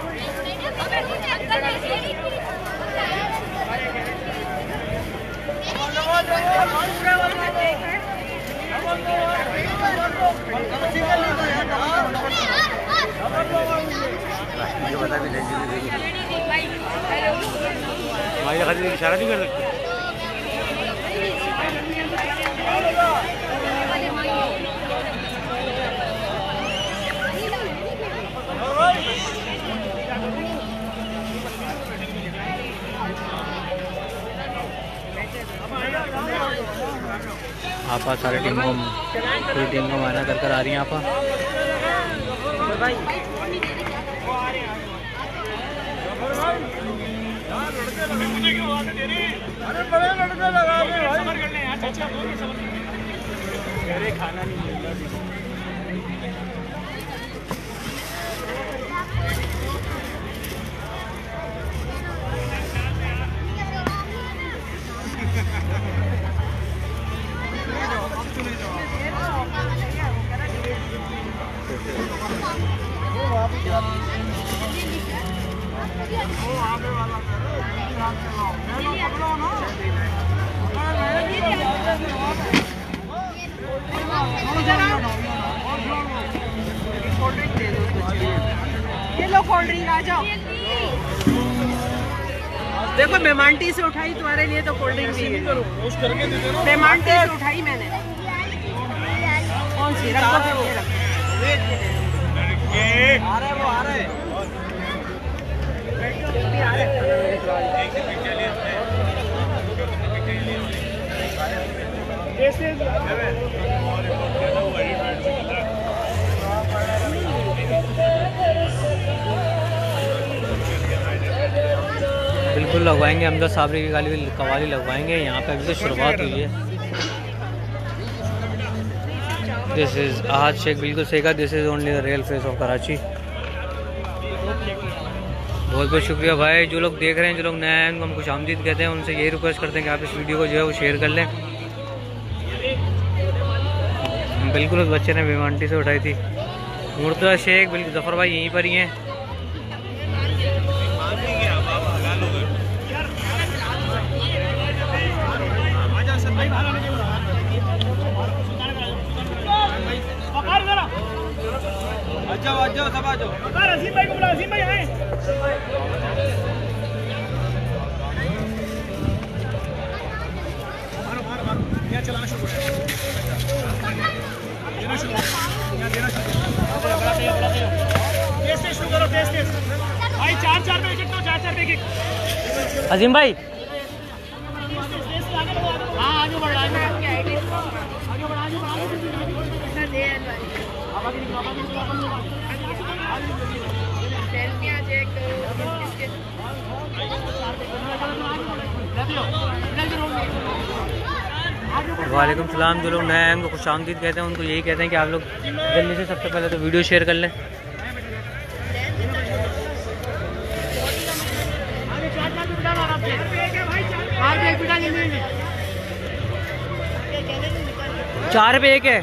इशारा नहीं कर सकते। आप सारे टीम को, पूरी टीम को माना कर आ रही हैं आप। खाना नहीं मिल रहा। ये लो कोल्ड ड्रिंक, आ जाओ। देखो मेहमान टी से उठाई तुम्हारे लिए, तो कोल्ड ड्रिंक भी है। मेहमान टी से उठाई मैंने। कौन सी रखो? आ रहे वो आ रहे। बिल्कुल लगवाएंगे। अमजद साबरी की कवाली लगवाएंगे। यहाँ पे अभी तो शुरुआत हुई है। दिस इज़ आहद शेख, बिल्कुल सही कहा, this is only the real face of Karachi. बहुत बहुत शुक्रिया भाई। जो लोग देख रहे हैं, जो लोग नए हैं, उनको हम खुशामदीद कहते हैं। उनसे यही रिक्वेस्ट करते हैं कि आप इस वीडियो को जो है वो शेयर कर लें। बिल्कुल उस बच्चे ने बेमानती से उठाई थी। मुर्तज़ा शेख, बिल्कुल ज़फ़र भाई यहीं पर ही हैं। अजीम भाई को बुला, अजीम भाई आए। चलाना शुरू करो, भाई 4-4 पे विकेट, 4-4 पे विकेट। अजीम भाई हाँ आगे बढ़ रहा है। वालेकुम सलाम। जो लोग नए हैं उनको खुशामदीद कहते हैं। उनको यही कहते हैं कि आप लोग जल्दी से सबसे पहले तो वीडियो शेयर कर लें। चार पे एक है।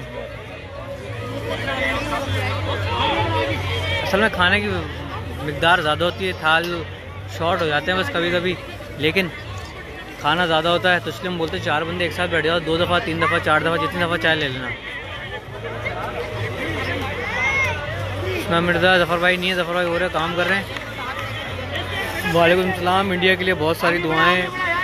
असल में खाने की मिकदार ज़्यादा होती है, थाल शॉर्ट हो जाते हैं बस कभी कभी, लेकिन खाना ज़्यादा होता है तो इसलिए हम बोलते हैं 4 बंदे एक साथ बैठ जाओ, 2 दफ़ा 3 दफ़ा 4 दफ़ा जितनी दफ़ा चाय ले लेना। इसमें मिर्ज़ा ज़फ़र भाई नहीं है, ज़फ़र भाई हो रहे काम कर रहे हैं। वालेकुम सलाम। इंडिया के लिए बहुत सारी दुआएं।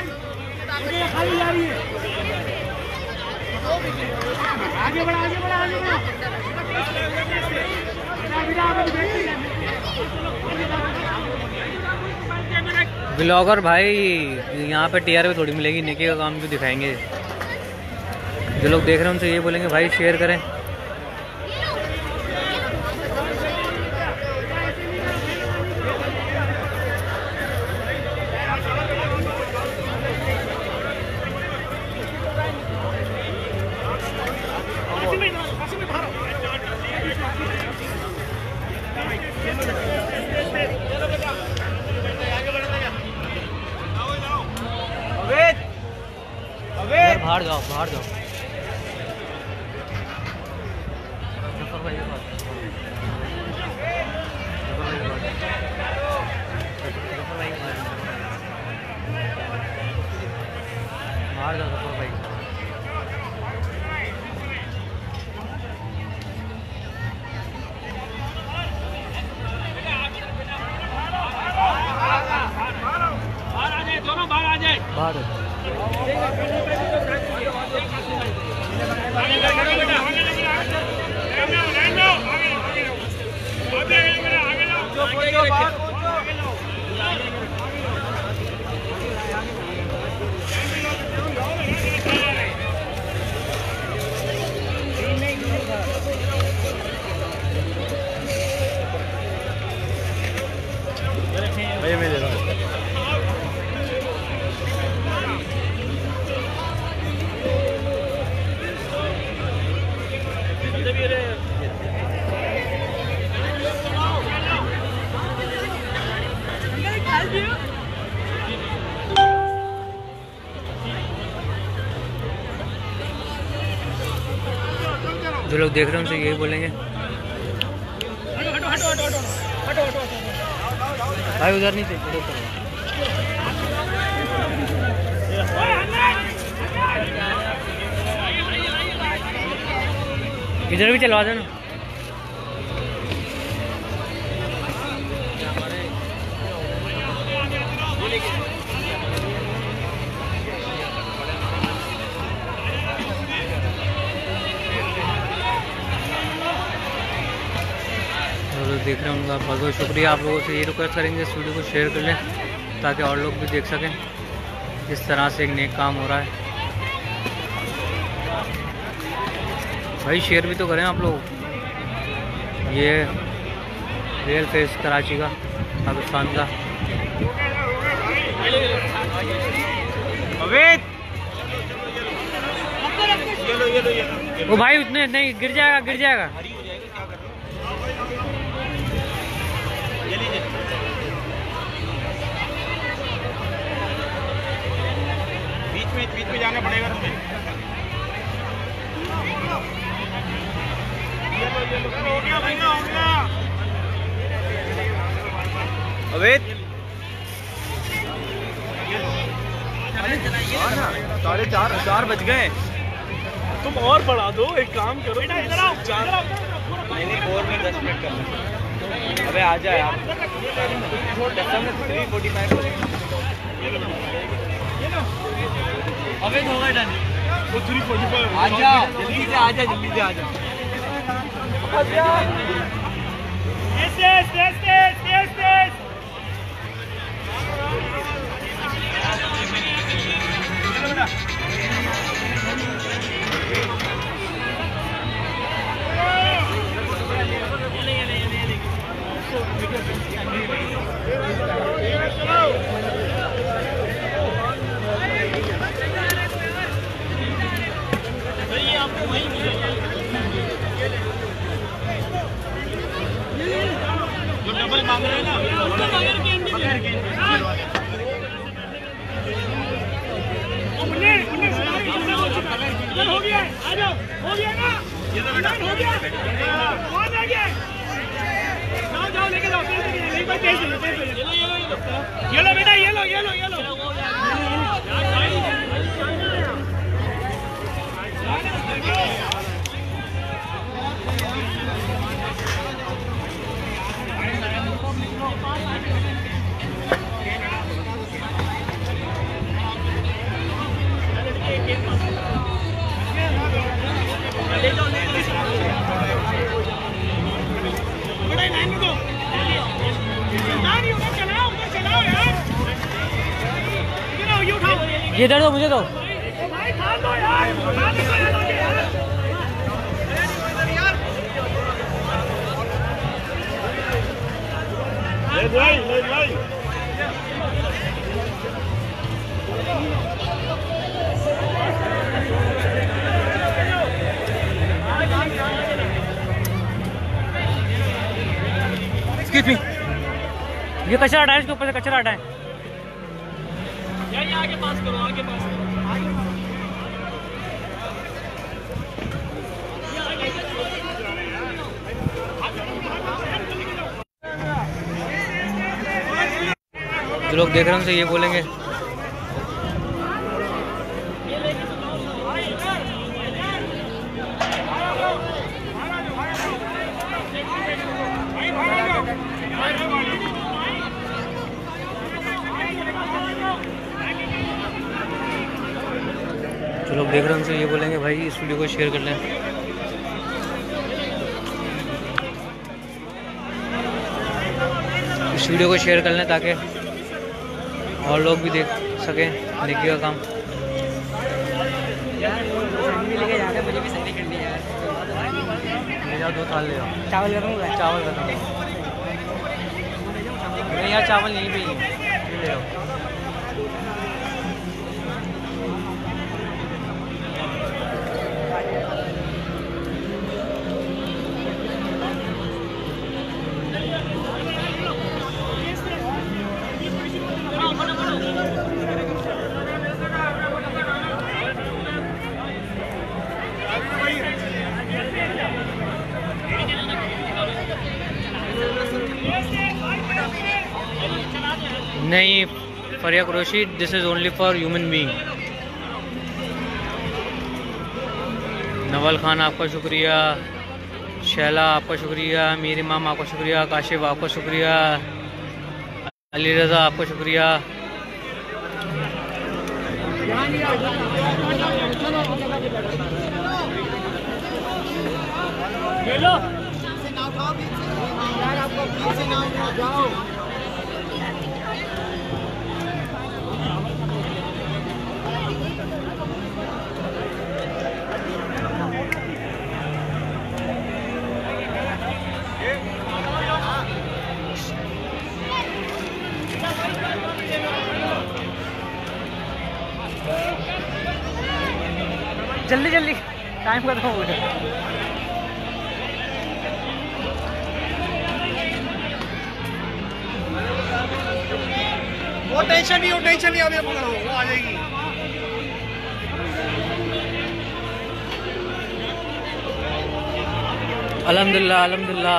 ब्लॉगर भाई यहाँ पे टीआर पे थोड़ी मिलेगी, नेकी का काम क्यों दिखाएंगे। जो लोग देख रहे हैं उनसे ये बोलेंगे भाई शेयर करें। बाहर जाओ, बाहर जाओ। बाहर जाओ ज़फ़र भाई। दोनों बाहर आ जाए, बाहर भैया मैं ले रहा हूँ। जो लोग देख रहे हैं उनसे यही बोलेंगे भाई उधर नहीं थे, इधर भी चलवा देना। देख रहे हैं उनका बहुत बहुत शुक्रिया। आप लोगों से ये रिक्वेस्ट करेंगे इस वीडियो को शेयर कर लें ताकि और लोग भी देख सकें किस तरह से एक नेक काम हो रहा है। भाई शेयर भी तो करें आप लोग। ये रियल फेस कराची का, पाकिस्तान का। ये लो वो भाई उतने नहीं, गिर जाएगा गिर जाएगा। बीच में जाना पड़ेगा तुम्हें। हो गया भैया, हो गया। अबे 4:30 बज गए। तुम और बढ़ा दो, एक काम करो बेटा, इधर आओ। नहीं 4 में 10 मिनट करना। अबे आ जा यार, 3:45। अबे हो गए डन। वो 3:45 आ जा, जल्दी से आ जा, जल्दी से आ जा। डबल मांग रहे हैं ना, हो गया, आ जाओ, हो गया ना, हो गया, आ गया, जाओ लेके जाओ, ये लो बेटा, ये लो। ये दो मुझे दो। Excuse me. ये कचरा हटाए, इसके ऊपर से कचरा हटाए। आगे पास करो, आगे पास करो। जो लोग देख रहे हैं उनसे ये बोलेंगे, जो लोग देख रहे हैं उनसे ये बोलेंगे भाई इस वीडियो को शेयर कर लें। इस वीडियो को शेयर कर लें ताकि और लोग भी देख सकें नेकी का काम। लेके जा रहे हैं, मुझे भी सैरी करनी है। ले जाओ, 2 थाल ले जाओ। चावल करूँगा, चावल खत्म नहीं यार, चावल यहीं पे ही ले जाओ। नहीं Faria Qureshi, this is only for human being. Naval Khan आपका शुक्रिया, शैला आपका शुक्रिया, मीर इमाम आपका शुक्रिया, काशिफ आपका शुक्रिया, अली रज़ा आपका शुक्रिया। जल्दी जल्दी। टाइम खत्म हो गया। वो टेंशन नहीं अभी पकड़ो, वो आ जाएगी। अल्हम्दुलिल्लाह अल्हम्दुलिल्लाह।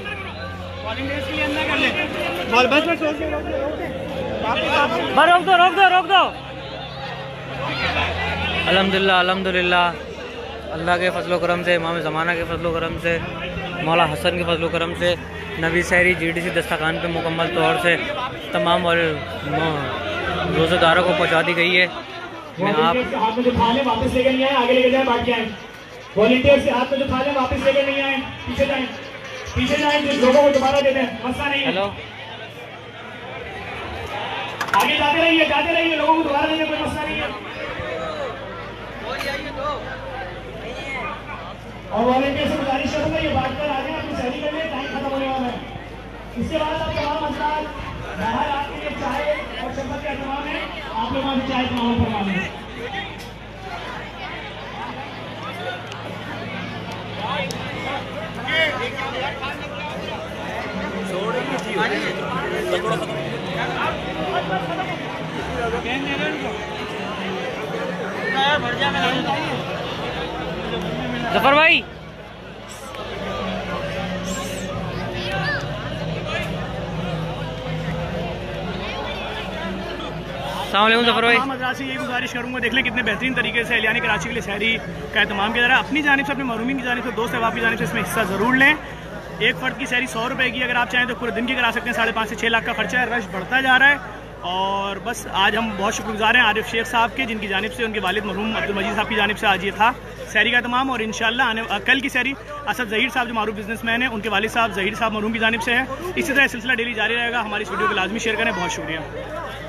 रोक दो। अल्हम्दुलिल्लाह अल्हम्दुलिल्लाह। अल्लाह के फजलो करम से, इमाम ज़माना के फजलो करम से, मौला हसन के फजलो करम से नबी सहरी GDC दस्तरखान पे मुकम्मल तौर से तमाम रोज़ेदारों को पहुँचा दी गई है। मैं आप हाथ में जो थाले वापस लेकर नहीं आए, आगे लेके जाए, बांट के आए। वॉलंटियर्स के हाथ में जो थाले वापस लेकर नहीं आए, पीछे जाएं, लोगों को दोबारा दे दें, मसला नहीं है। हेलो, आगे जाते रहिए, लोगों को दोबारा देने कोई मसला नहीं है। और वॉलंटियर से गुजारिश करूंगा ये बात कर आगे अपनी सहरी कर लिए, टाइम खत्म होने वाला है। इसके बाद आप तमाम मसला बाहर आपके लिए चाय और शरबत का इंतजाम है, आप लोग वहाँ से चाय तमाम फरमा लें। जफर भाई, जफर भाई, से यही गुजारिश करूंगा, देख लें कितने बेहतरीन तरीके से एहलियान कराची के लिए सहरी का एहतमाम किया जा रहा है। अपनी जानिब से, अपने महरूमीन की जानिब से, दोस्त अहबाब की जानिब से इसमें हिस्सा ज़रूर लें। एक फ़र्द की सहरी 100 रुपये की, अगर आप चाहें तो पूरे दिन की करा सकते हैं। 5.5 से 6 लाख का खर्चा है, रश बढ़ता जा रहा है। और बस आज हम बहुत शुक्रगुजार हैं आरिफ शेख साहब के, जिनकी जानिब से उनके वालिद मरहूम अब्दुल मजीद साहब की जानिब से आज ये था सहरी का तमाम। और इंशाअल्लाह कल की सहरी असद ज़हीर साहब जो मारूफ बिजनेसमैन हैं, उनके वालिद साहब ज़हीर साहब मरहूम की जानिब से है। इसी तरह सिलसिला डेली जारी रहेगा। हमारी इस वीडियो को लाजमी शेयर करें। बहुत शुक्रिया।